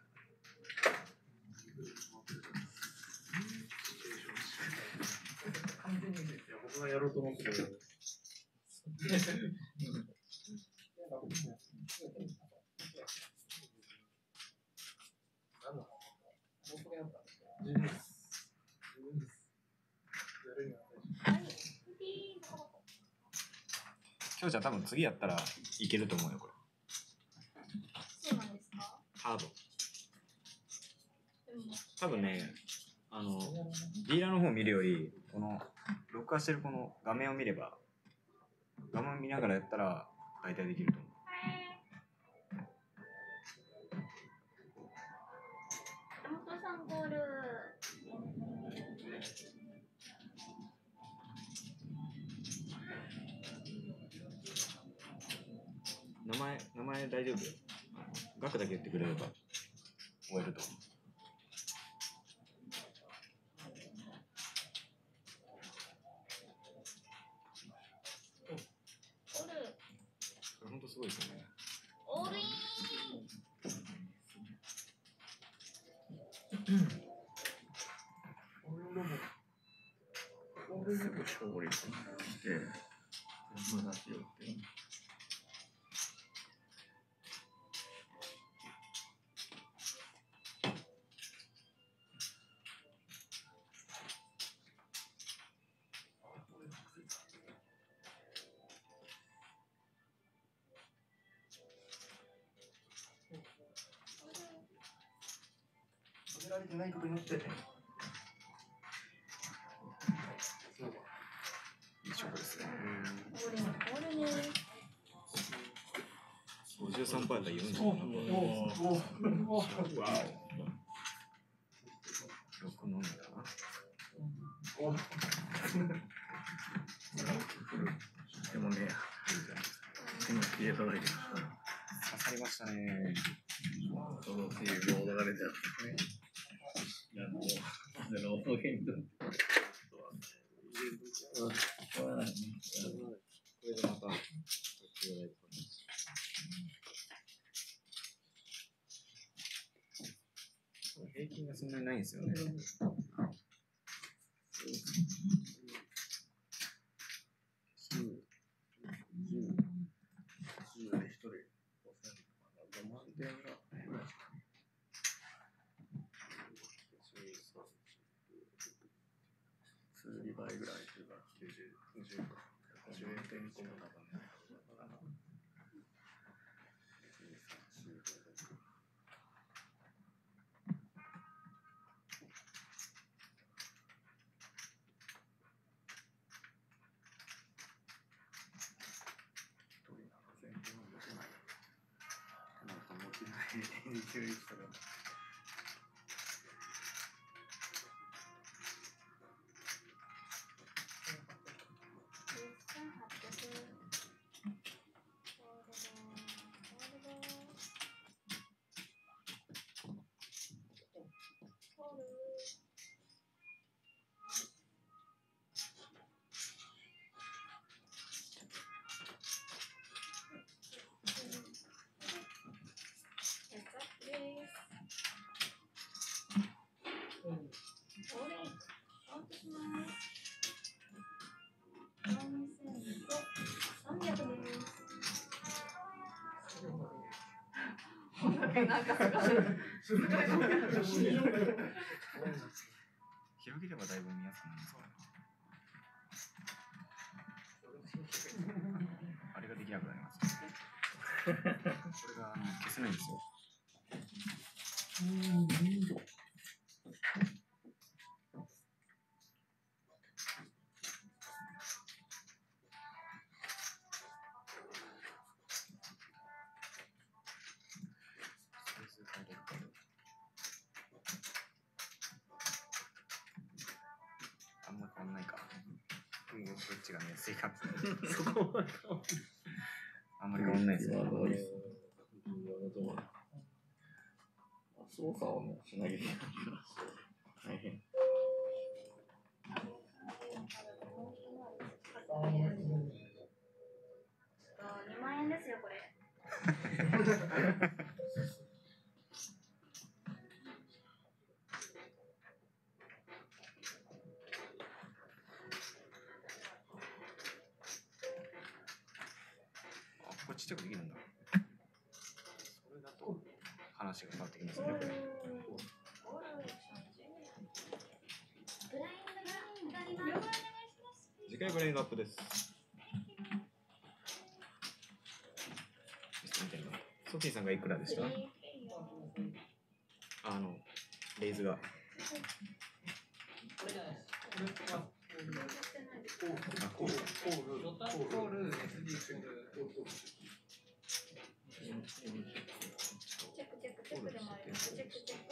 完全に店。 いや、僕がやろうと思ってる。 何の僕がやった。 十分です。十分です。やるにはきょうちゃん多分次やったらいけると思うよ、これ。 そうなんですか？ ハード。 でも多分ね、あの、ディーラーの方を見るより、この、録画してるこの画面を見れば、画面見ながらやったら大体できると思う。 山本さんゴール。 名前、名前大丈夫よ。額だけ言ってくれれば終えると思う。 ゴール。 これ本当すごいですよね。 オールイン。 すぐ勝利して全部出しようっていう。 止められてないことによっていい勝負ですね。 ゴールイン。ゴールね。 ごじゅうさんパーセント やったらよんじゅうななパーセント。 おおおお。 わお。よく飲んだな。 でもね、今消えただけで刺さりましたね。 そのっていう動画が出ちゃってね。いや、もう、での音源と。しょうがないね。 これでまた、平均がそんなにないんですよね。 にばいぐらいというか、きゅうじゅう、きゅうじゅうか、じゅうえんてんこも多分ね。 なんかすごい。すごいなんか。 広げればだいぶ見やすくなります。あれができなくなります。これがあの消せないんですよ。あんま変わんないか。どっちが見やすいか。そこはあんまり変わんないですね。 操作をね、しなきゃいけないから大変。 にまん円ですよこれ。 あ、これちっちゃくできるんだ。それだと話が変わってきますね。次回ブレインドアップです。ソフィーさんがいくらでした？あのレイズが。 これじゃないです。これはコール、コール、コール、コール、エスディー コール。 チェックチェックチェックチェックでもあります。チェックチェック。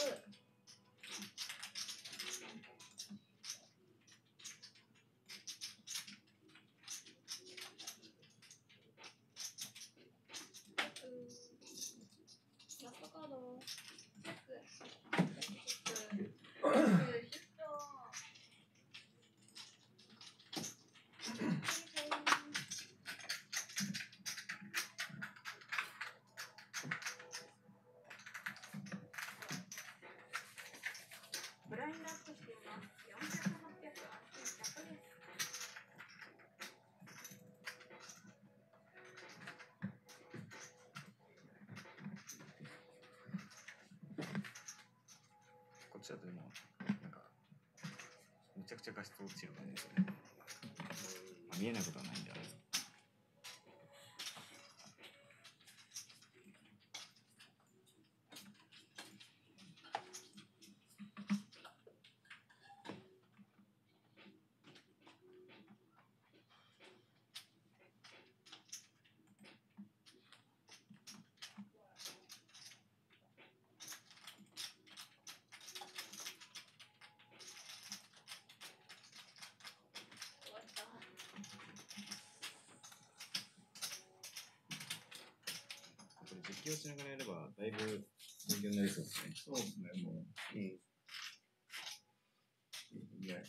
ラストカード。チェック。チェック。チェック。ブラインドアップしています。よんひゃく、はっぴゃく、安心ひゃくです。 こっちだとでもなんかめちゃくちゃ画質落ちる感じですよね。まあ、見えないことはないんであれです。実況しながらやればだいぶ勉強になりそうですね。 そうですね、もう。うん。いいね。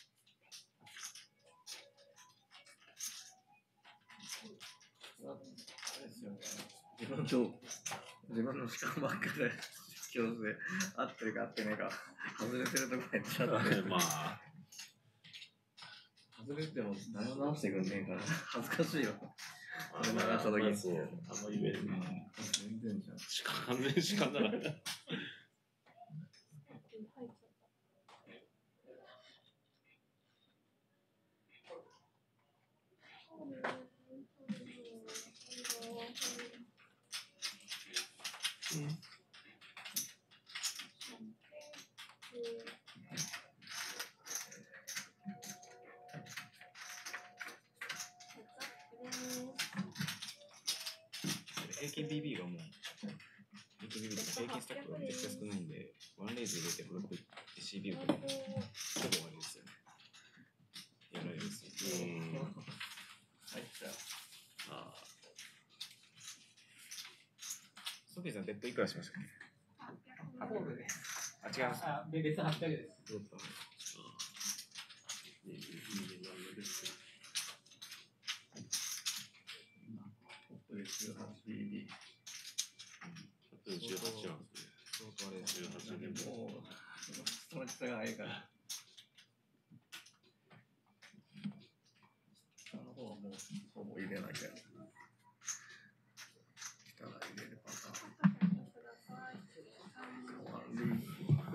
あれですよね。自分と、自分の視覚ばっかで実況で合ってるか合ってないか外れてるとこやっちゃって。 まあ。 外れても何を直してくんねえから恥ずかしいよ。あれ流した時に。 そう。あんま言える。 全然じゃん。 しか、完全にしかなかった。 平均 ビービー がもう平均 ビービー とか平均スタックがめちゃくちゃ少ないんで、ワンレイズ入れてブロック シービー 打ってもほぼ終わりですよね。やられるですよ。 うん。 入ったよ。 ああ。 ソフィーさん、デッドいくらしましたっけ？ コールです。 あ、違います。 あ、別はっぴゃくです。 どうぞ。 いい、いい、いい、ですよ。 じゅうはちビービー。 じゅうはちなんですね。 相当あれじゅうはちでもう、ストレッチが早いから。下の方はもう、ほぼ入れなきゃ。下が入れるパターン。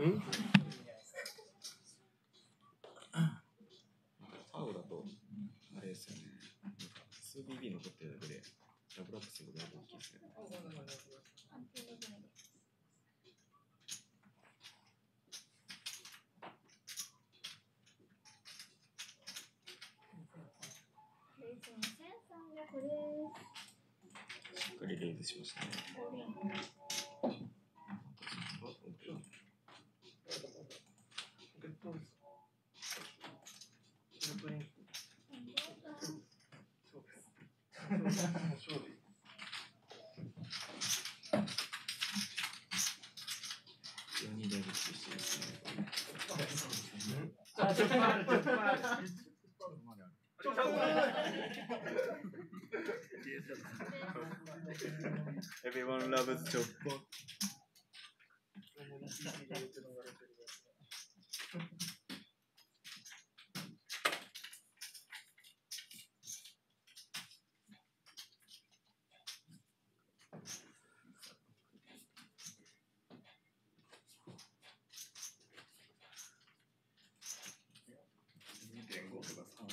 タオだと、あれですよね。数 ビービー 残ってるだけで、ダブルアップすることが大きいですよね。しっかりレイズしましたね。非常にレイズしてですね。 あ、ちょっと待って、ちょっと待って。ちょっと待って。 Everyone loves chopper. にてんご とかさん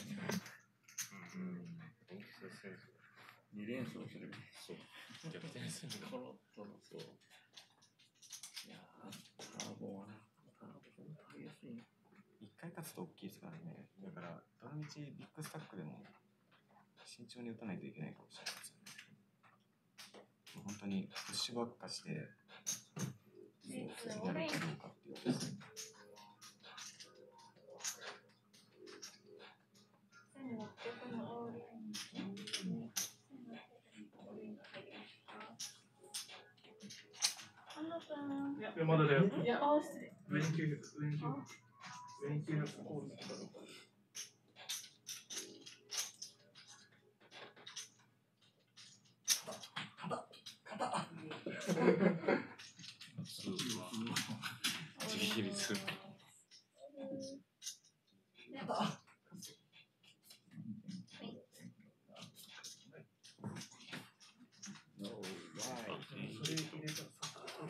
に連勝する。 そう。逆転する。 コロッとのそう。いやー、ターボはな、ターボが激しい。 一回勝つと大きいですからね。だから、どの道ビッグスタックでも慎重に打たないといけないかもしれないですよね。もう本当にプッシュバック化して、やるかどうかっていうことですね。 いや、まだだよ。いや、上にきゅうひゃく、上にきゅうひゃく、上にきゅうひゃくコールしたのか。 ジリリする。 それ入れたらさ、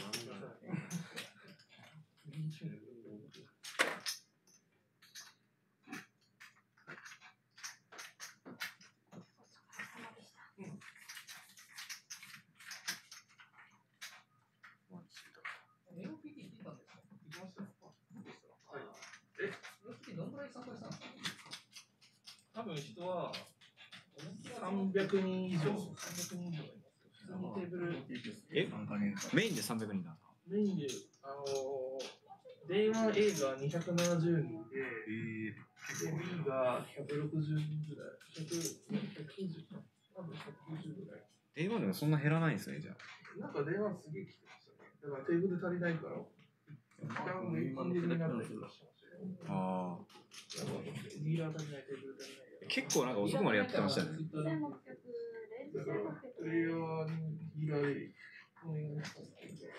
エーオーピーティー 行ってたんですか？行きましたよ。はい。え、エーオーピーティー どのくらい参加したんですか？多分人はさんびゃくにん以上、さんびゃくにん以上います。普通にテーブル。 えメインでさんびゃくにんだ。 メインで、あのー、デイワン A がにひゃくななじゅうにんで、 えで B がひゃくろくじゅうにんぐらい、ひゃくきゅうじゅう、多分ひゃくきゅうじゅうぐらい。 デイワンでもそんな減らないんですね、じゃあ。 なんかデイワンすげえ来てましたね。だからテーブル足りないから、一旦ウェイティングになったりとかしてましたよ。 ああ。 ディーラー足りない、テーブル足りない。 結構なんか遅くまでやってましたね。 だからプレイヤーにディーラーで運営したんですけど。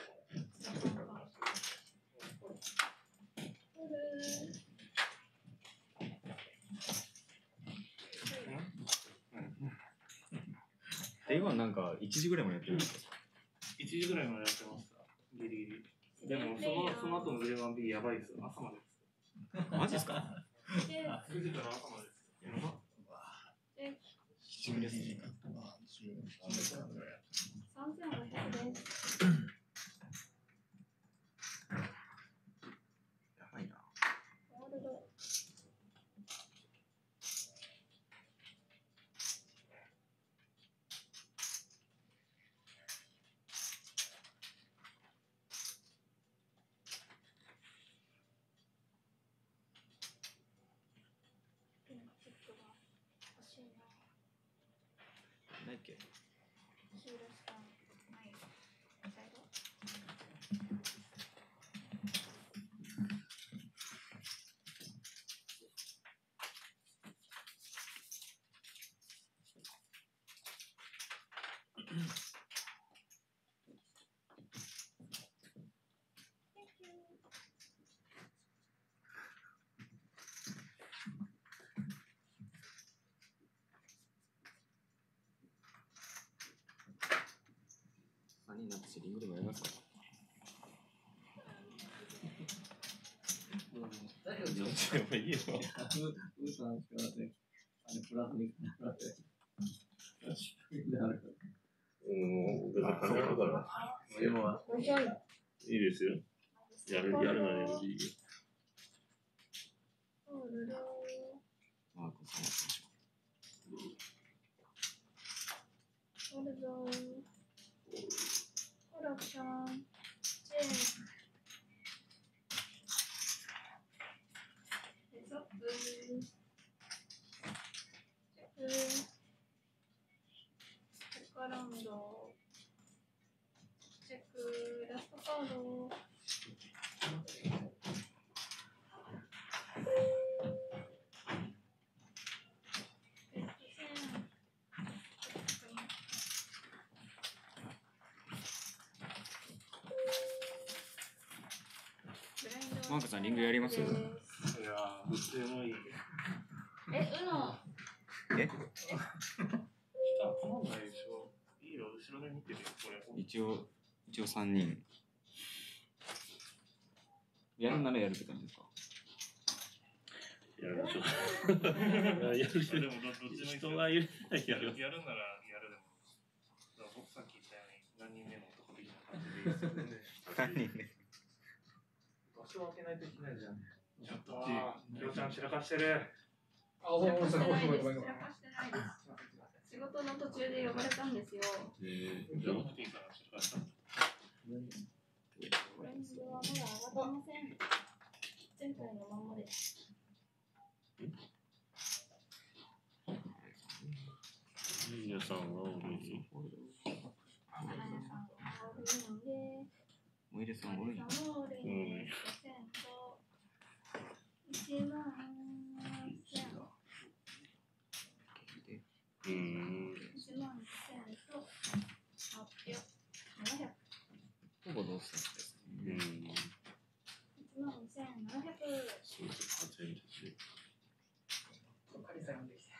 デイワンなんかいちじぐらいもやってるんですか？ いちじぐらいまでやってました。ギリギリ。でもそのその後の デイワンビー やばいですよ。朝までです。 マジですか？ くじから朝までです。やば。 しちぐですね。 さんぜんごひゃくです。 やばいな。ないっけ？さんにんになってリングでもやりますか？ だけど、 どっちでもいいよ。 ウーさんしかだって、あれプラスになる。 うん、だから金あるから。 でも、 いいですよ。やる、やるならやるでいいよ。 マークさんしましょホルゾーコラクションチェーンヘッドアップチェックセカラウンドチェックラストカードマークさんリングやります？ いやー、どっちでもいい。 え、うのえ？ 来た、頼んないでしょ。いいよ、後ろで見てるよ、これ。 一応一応三人。やるならやるって感じですか？ やるでしょ。やる人でもどっちも人がいるやる。 やるならやるでも。僕さっき言ったように何人目の男的な感じでいいですよね。 三人で。 場所を開けないといけないじゃん。 ちょっと、きょうちゃん散らかしてる。 あ、ごめんごめんごめんごめんごめん。 散らかしてないです。仕事の途中で呼ばれたんですよ。 えー、じゃあ、 いいかな、散らかした。 フレンドはまだ上がってません。前回のままです。 ミーヤさんは俺に。 モイレさんおるんや。 うん。 一万千。 うん。 一万千と八百、七百。 ほぼどうしたんですか？ うん。 一万千七百。 そうです、初めてし。 カリさん呼んできて。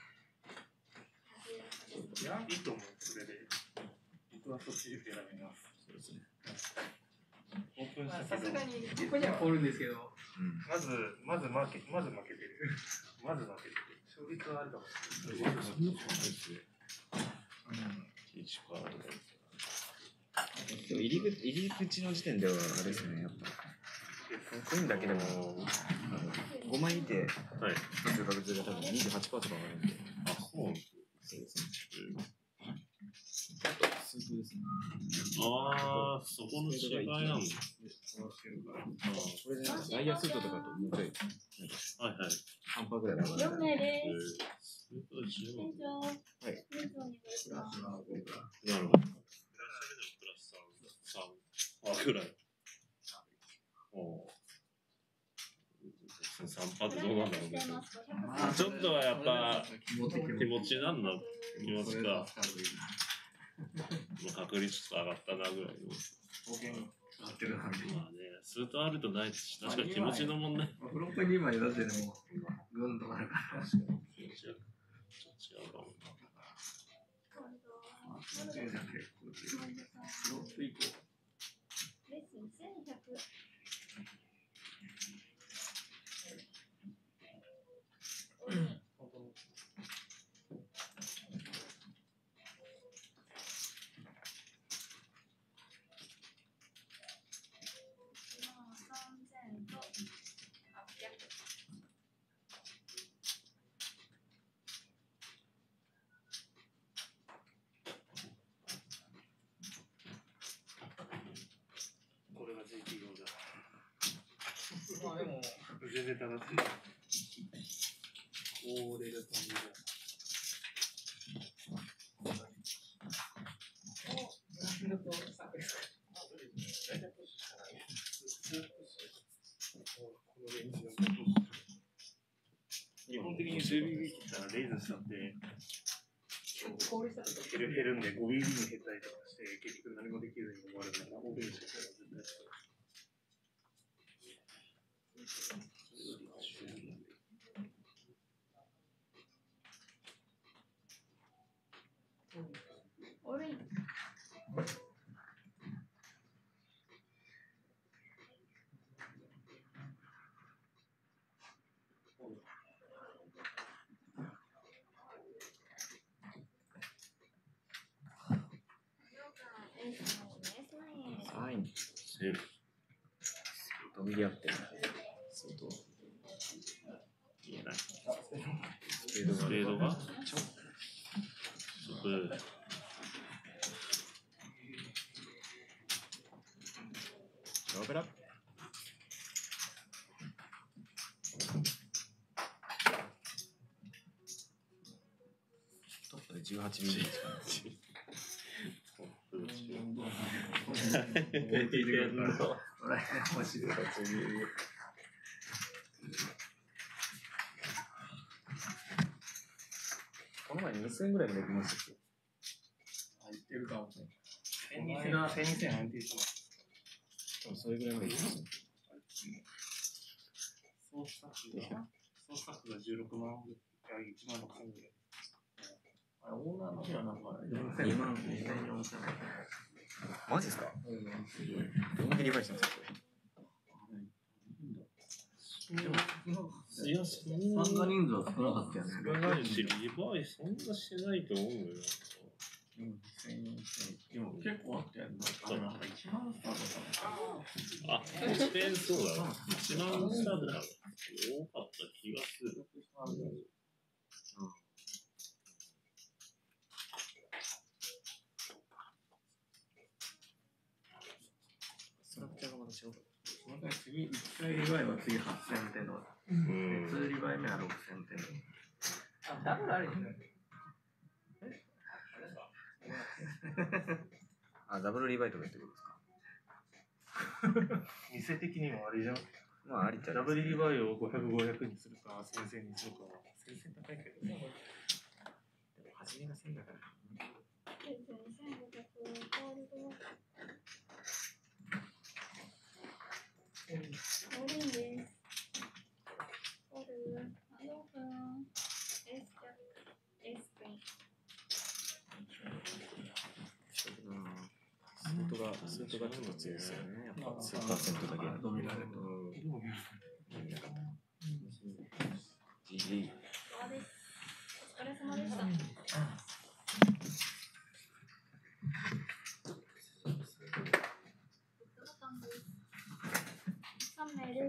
いや、いいと思う、それで。僕はそっちで選びます。 そうですね。 オープンしたさけど、 すがに、ここには凍るんですけど。 まず、まず負け、まず負けてる。まず負けてる。勝率はあるかもしれない。 そんなことないですね。いちパーとか。 でも入り口入り口の時点ではあれですね、やっぱ。コインだけでもごまいいて、 はい。 数確率が多分にじゅうはちパーセントとか上がるんで。 あ、そうなんですそうですね。あと、スープですね。 ああ、そこの違いなんだ。 これでなんかダイヤスートとかともうちょい、 はいはい。 半端ぐらい上がる。 四名でえーす。 そういうことでしょ店長。 はい。 店長お願いします。 なるほど。プラスさん、さん、あ、ぐらい。おさんパーってどうなんだろうね。ちょっとはやっぱ気持ちなんだ。気持ちか。確率上がったなぐらいの。まあね、スートあるとないし、確かに気持ちの問題。 フロントにまい出してでも、ぐんとなるから。 確かに。違う。違うかも。 フロント以降。 レッスン千百。 これが ジーティー 用だ。 まあでも、 全然正しい。これが感じだ。基本的にじゅうビービー切ったらレイズしたって減る減るんでごビービーに減ったりとかして結局何もできずに終わるからオールインしたら絶対使う。 オールイン。 伸びり合ってる。相当。 言えない。 スペードが。 スペードが。ちょっと。 ローブラ。トップでじゅうはちミリしかない。この前にせんえんぐらいもできましたっけ？ 入ってるかもしれない。 千二千千二千安定してます。 多分それぐらいもできますね。 総スタッフが総スタッフがじゅうろくまんぐらい、いちまんろくせんぐらい。 あれオーナーの日はなんかにまんにせんよんせん。マジですか？どんだけリバイしてますか？ いや、そんな。 参加人数は少なかったよね。 少ないし、リバイそんなしてないと思うよ。 でもにせんよんせん。でも結構あったよね。あれなんかいちまんスタートかな。 あ、確かにそうだな。いちまんスタートだ。多かった気がする。 ストラクチャーがまた違う。 次、いっかいリバイは次はっせんてんの。にリバイ目はろくせんてんの。 あ、ダブルあるよね。 あ、ダブルリバイトがってことですか？ 店的にもあれじゃん。 まあ、ありっちゃダブルリバイをごひゃく、ごひゃくにするか、せんせんにするかは、せんせん高いけどね。 でも、初めがせんだから。 オレンです。オル、あのくん、エスちゃん、エスくん。 スートが、スートがちょっと強いですよね。やっぱ数パーセントだけ伸びられると。 ジジイ。 お疲れ様でした。さんめいです。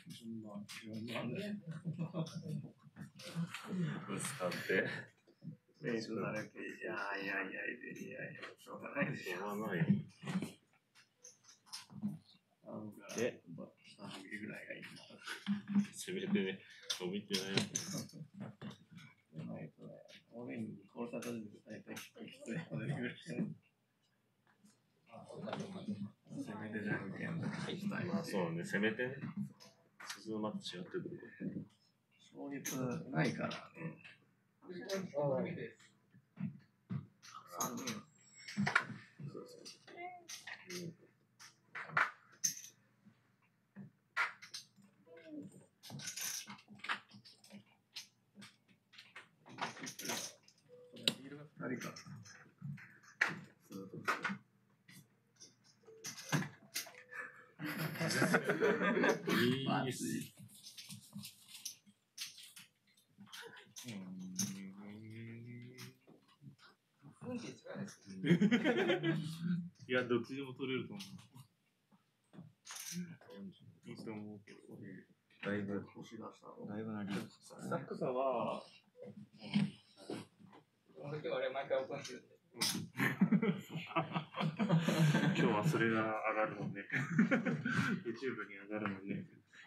ぶつかって。 メイクされて、いやいやいやいやいやいや、しょうがないでしょ。 しょうがないよ。 で、下の指ぐらいがいいな。 せめてね、伸びてない。 俺に殺された時大体きついのでぐらい。せめてじゃんけんしたい。 まあそうね、せめてね。鈴のマッチやってくる。 勝率ないからね。さんにん。そうそう。何か。 いいっす。いや、どっちでも取れると思う。いいと思うけど。 だいぶ、 だいぶなり。 スタッフさは、今日あれ毎回オープンするんで。 今日はそれが上がるのね。YouTube に上がるのね。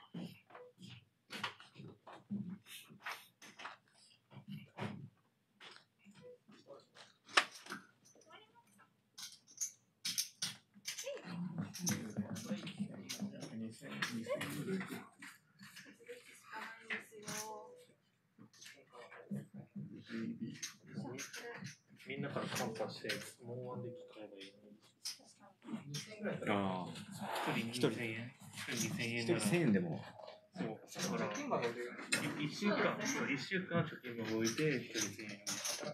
みんなからカンパして、もうワンで使えばいいのに。 ああ。 一人にせんえん。一人にせんえんなら。 一人せんえんでも。 そう。だから、一週間、一週間貯金箱置いて、一人せんえん。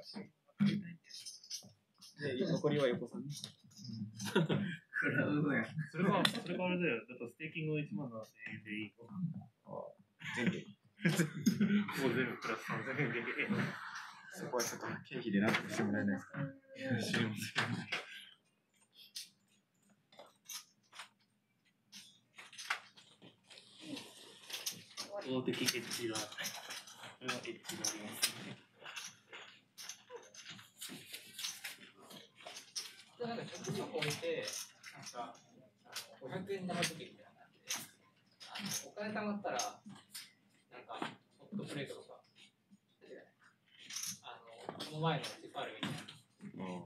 で、残りは横さん。 クラウドや。 それは、それはあれだよ。だからステーキングのいちまんななせんえんでいいの。 全部。 もう全部プラスさんぜんえんでいい。 そこはちょっと経費でなんとかしてもらえないですか？ 知りません。 倒的エッジが、これはエッジがありますね。 なんかちょっと置いて、なんかごひゃくえん玉時計みたいな感じで、あのお金貯まったら、なんかホットプレートとか、あのその前のティファールみたいな。 あ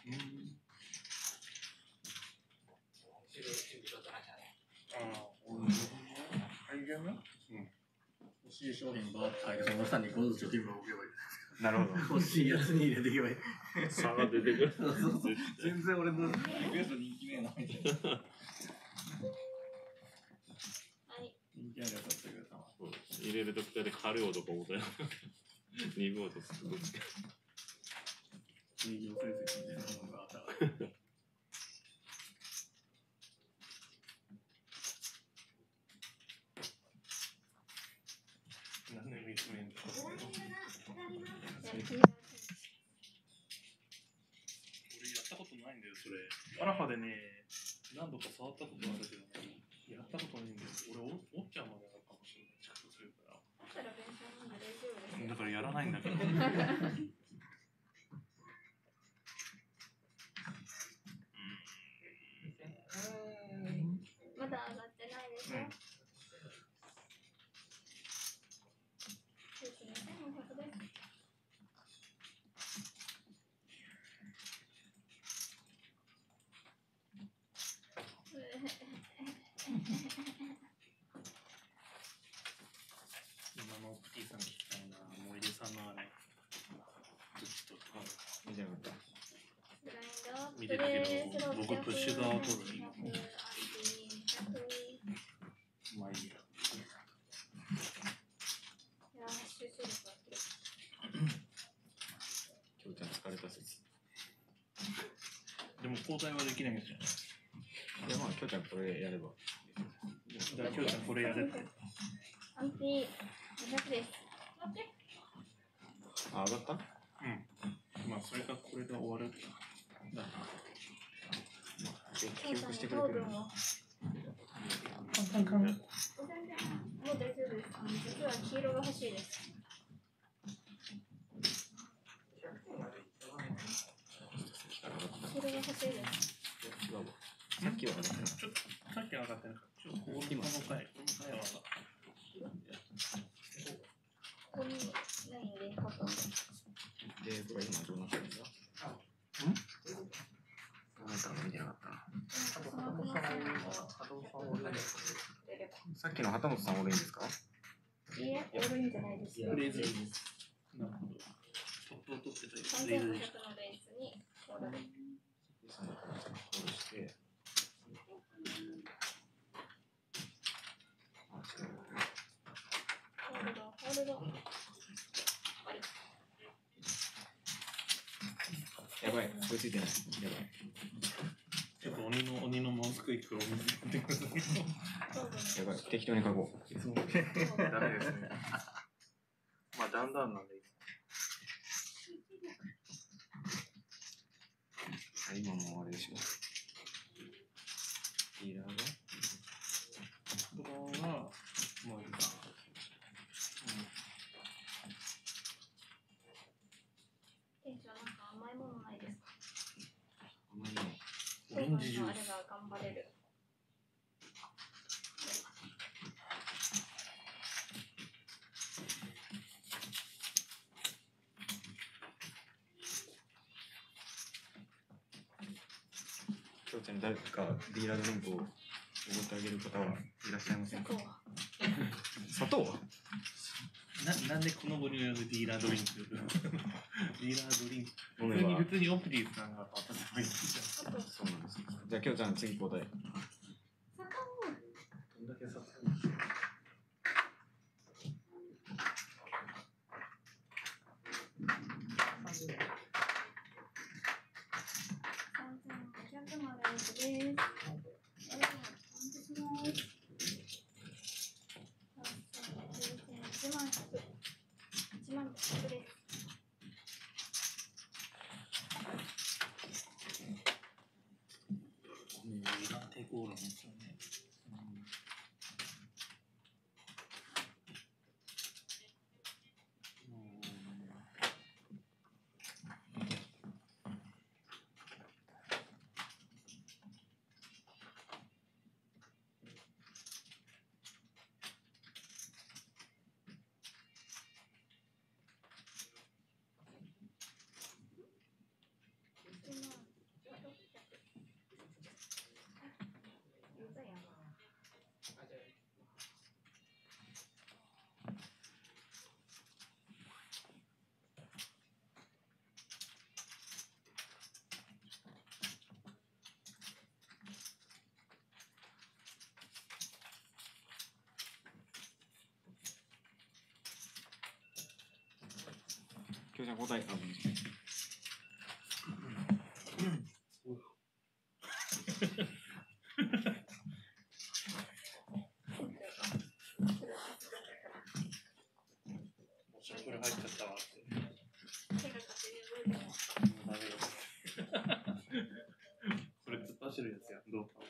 準備準備しようとなっちゃうね。 ああ、俺配慮な？うん。欲しい商品バーって書いて、その下にごずつ貯金箱置けばいい。 なるほど。 欲しいやつに入れていけばいい。差が出てくる。そうそうそう。全然俺のリクエスト人気ねえなみたいな。 はい。 人気あるやつだったけどさ。 入れるときだけ軽い男思ったよ。に号とすごい。 営業成績みたいなものがあったから。なんで見つめんの？俺やったことないんだよ、それ。アラファでね、何度か触ったことあるけどね、やったことないんだよ。俺、おっちゃんまでなるかもしれない。近くするから。だからやらないんだけど。 まだ上がってないでしょ。 今のプティさん聞きたいな。もう入れさんのあれ。どっちとか。 見てなかった。 見てたけど、僕プッシュ側を取るに。まあいいや。 きょうちゃん疲れた説。 でも交代はできないんですよ。 いやまあきょうちゃんこれやれば。 じゃあきょうちゃんこれやれって。 アンティにひゃくです。 あ、上がった？ うん。まあそれかこれで終わる。だ記憶してくれてるの？ カンカンカン。もう大丈夫です。あの実は黄色が欲しいです。黄色が欲しいです。 違うわ。さっきは上がってなかった。 ちょっとさっきは上がってなかった。ちょっとこの回、この回は上がった。 ここにないんで、ほとんど。 で、これ今どうなってるんですか？ん？なんか見てなかったな。さっきの旗本さんおるんですか？ いいえ、おるんじゃないですよ。 レーズです。なるほど。トップを取ってたレーズでした。 さんぜんごひゃくのレースにおる。 さんこうしてあ、違う。 ホールド、ホールド。 やばい、追いついてない。やばい。 ちょっと鬼の鬼のマウスクイックを見てください。 やばい、適当に書こう。 ダメですね。まあだんだんなんで。 今もあれでしょ。ディーラーがここがもういいか。 店長なんか甘いものないですか？ 甘いね。 オレンジジュース。 あれば頑張れる。 きょうちゃんに誰かディーラードリンクをおごってあげる方はいらっしゃいませんか？砂糖？ な, なんでこのボリュームでディーラードリンクディーラードリンク飲めば普通にオプティさんが渡せばいいじゃん。 そうなんです。じゃあきょうちゃん次交代。 砂糖。 どんだけ砂糖？ きょうちゃん答え、あ、ごめん。 シャッフル入っちゃったわって。 手が勝手に動いてます。 ダメよ。これ突っ走るやつや。どうか。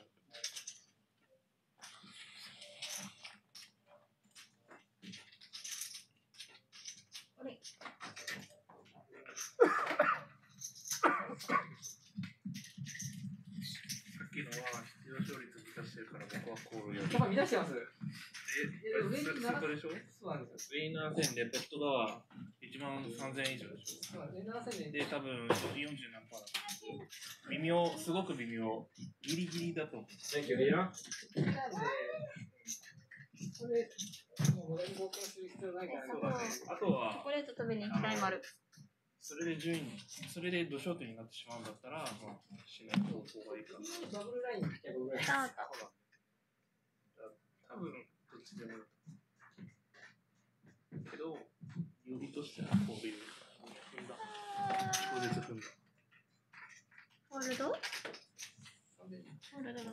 あれさっきのは必要勝率満たしてるから僕はコールやる。 やっぱ満たしてます。 え、 上にスートでしょ？ そうなんですよ。 上にななせんでポットがいちまんさんぜんえん以上でしょ。 上にななせんで。 で、多分よんじゅう何パーだ。微妙、すごく微妙。ギリギリだと思う。 Thank you, Lina. なんで、それ、もう無駄に交換する必要ないから、 そうだね。あとはチョコレート食べに行きたい丸。 それで順位、それで土勝点になってしまうんだったら、まあ、しない方向がいいかな。 バブルラインってバブルライン。 スタート。 多分、どっちでもいい。けど、曜日としてはこういう。踏んだ。当日踏んだ。 ホールドホールドだった。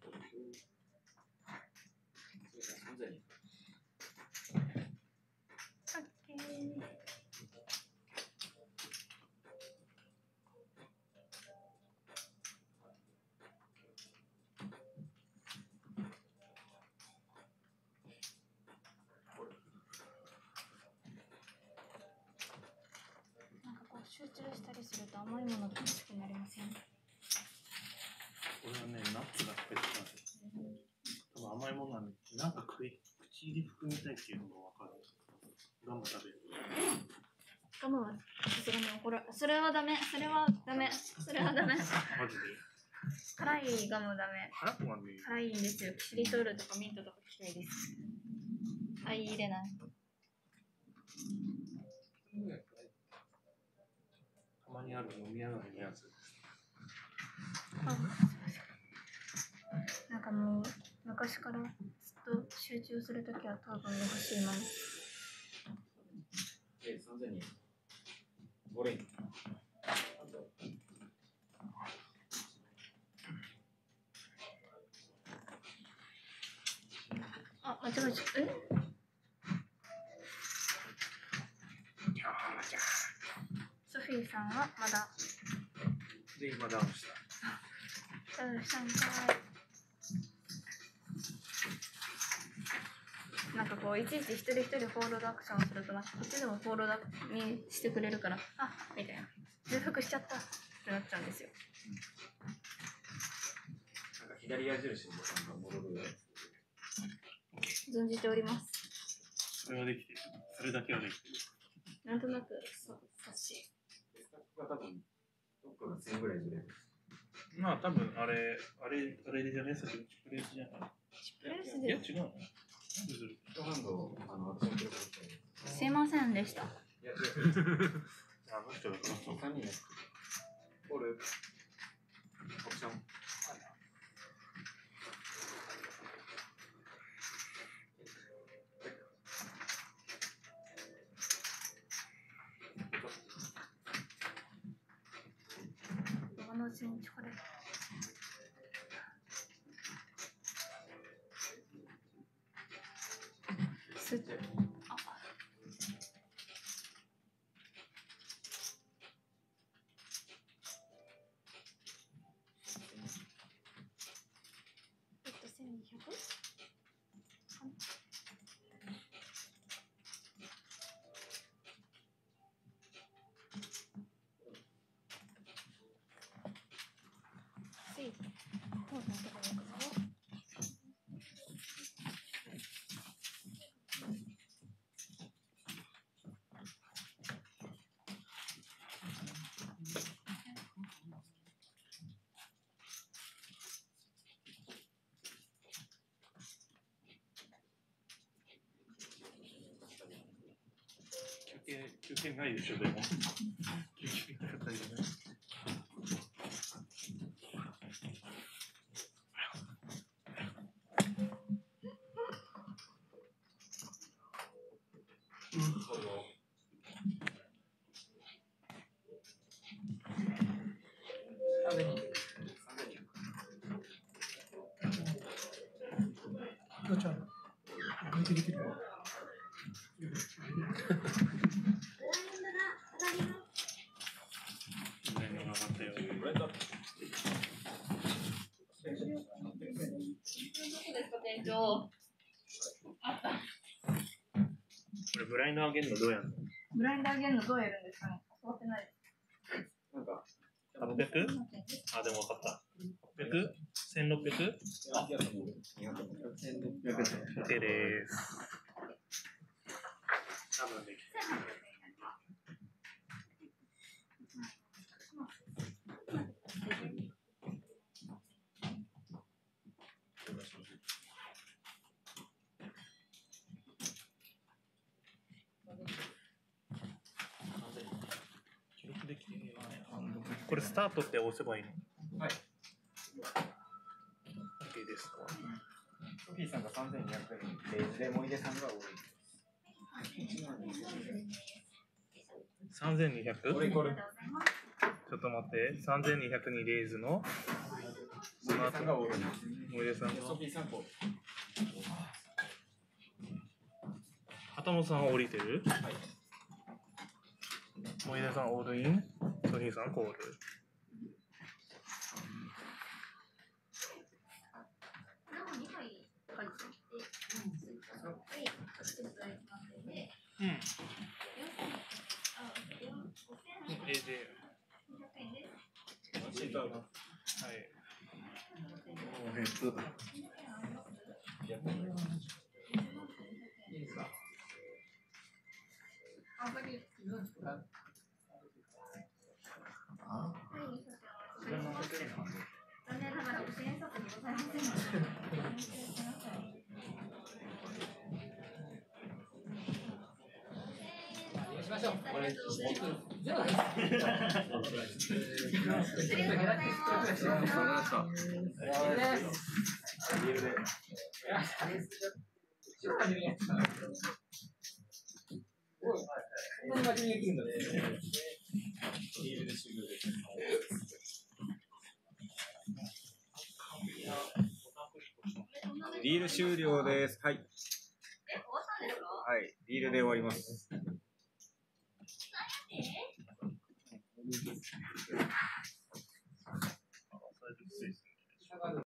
オッケー。なんかこう集中したりすると甘いものが欲しくなりません？ 俺はね、ナッツが好きなんですよ。多分甘いものはね、なんか食い、口入り含みたいっていうのがわかる。ガム食べる。 ガムはさすがに怒ら、それはダメ、それはダメ、それはダメ。 マジで。 辛いガムダメ。 辛くはね、 辛いんですよ。キシリトールとかミントとか嫌いです。相入れない。 たまにある飲み屋街のやつ。 なんかもう昔からずっと集中するときは多分欲しいもの。 え、さんぜんにん。ごレン。 あ、間違えちゃった。え？ソフィーさんはまだ。 で、今ダウンした。 ダウンしたんかい。なんかこういちいち一人一人ホールドアクションするとなんかこっちでもホールドにしてくれるからあみたいな重複しちゃったってなっちゃうんですよ。 なんか左矢印のボタンが戻るぐらい。 存じております。 それはできてる。それだけはできてる。 なんとなくそう察し。 多分どっかがせんぐらいずれる。 まあ多分あれ、あれ、あれじゃねえ、さっきのチプレースじゃない。 チプレースいや、 で。 違うの。なんでずるい？ 人ハンド、あの、私の記録すいませんでした。 いや、違う。 あの人だからそう。 さんにんです。ホール。オプション。 あのチョコレート。スッあえっとせんにひゃくせいどうぞどこに行くぞ。 休憩、休憩ないでしょ、でも。休憩なかったりじゃない。 ちゃん、覚えてできるよ。これブラインド上げるのどうやるの？ ブラインド上げるのどうやるんですかね？教わってないです。 なんか、 はっぴゃく？あ、でも分かった。はっぴゃく？せんろっぴゃく？ あ、にひゃく。 OK です。多分できる。記録できてねえよね。これスタートって押せばいいの？ はい。 OK ですか。 ソフィーさんがさんぜんにひゃくえん、レイズで森出さんが多い。 さんぜんにひゃく？ これこれ。 ちょっと待って、さんぜんにひゃくにレイズの森出さんが多い。 森出さんがソフィーさんこう。 旗本さんは降りてる？はい。森出さんオールイン、ソフィーさんコール。うん。えー、で、はい。 えっと、 残念ながらご支援策にございません。しましょう。これ、ゼロです。ありがとうございます。 ディール終了です。はい。はい、ディールで終わります。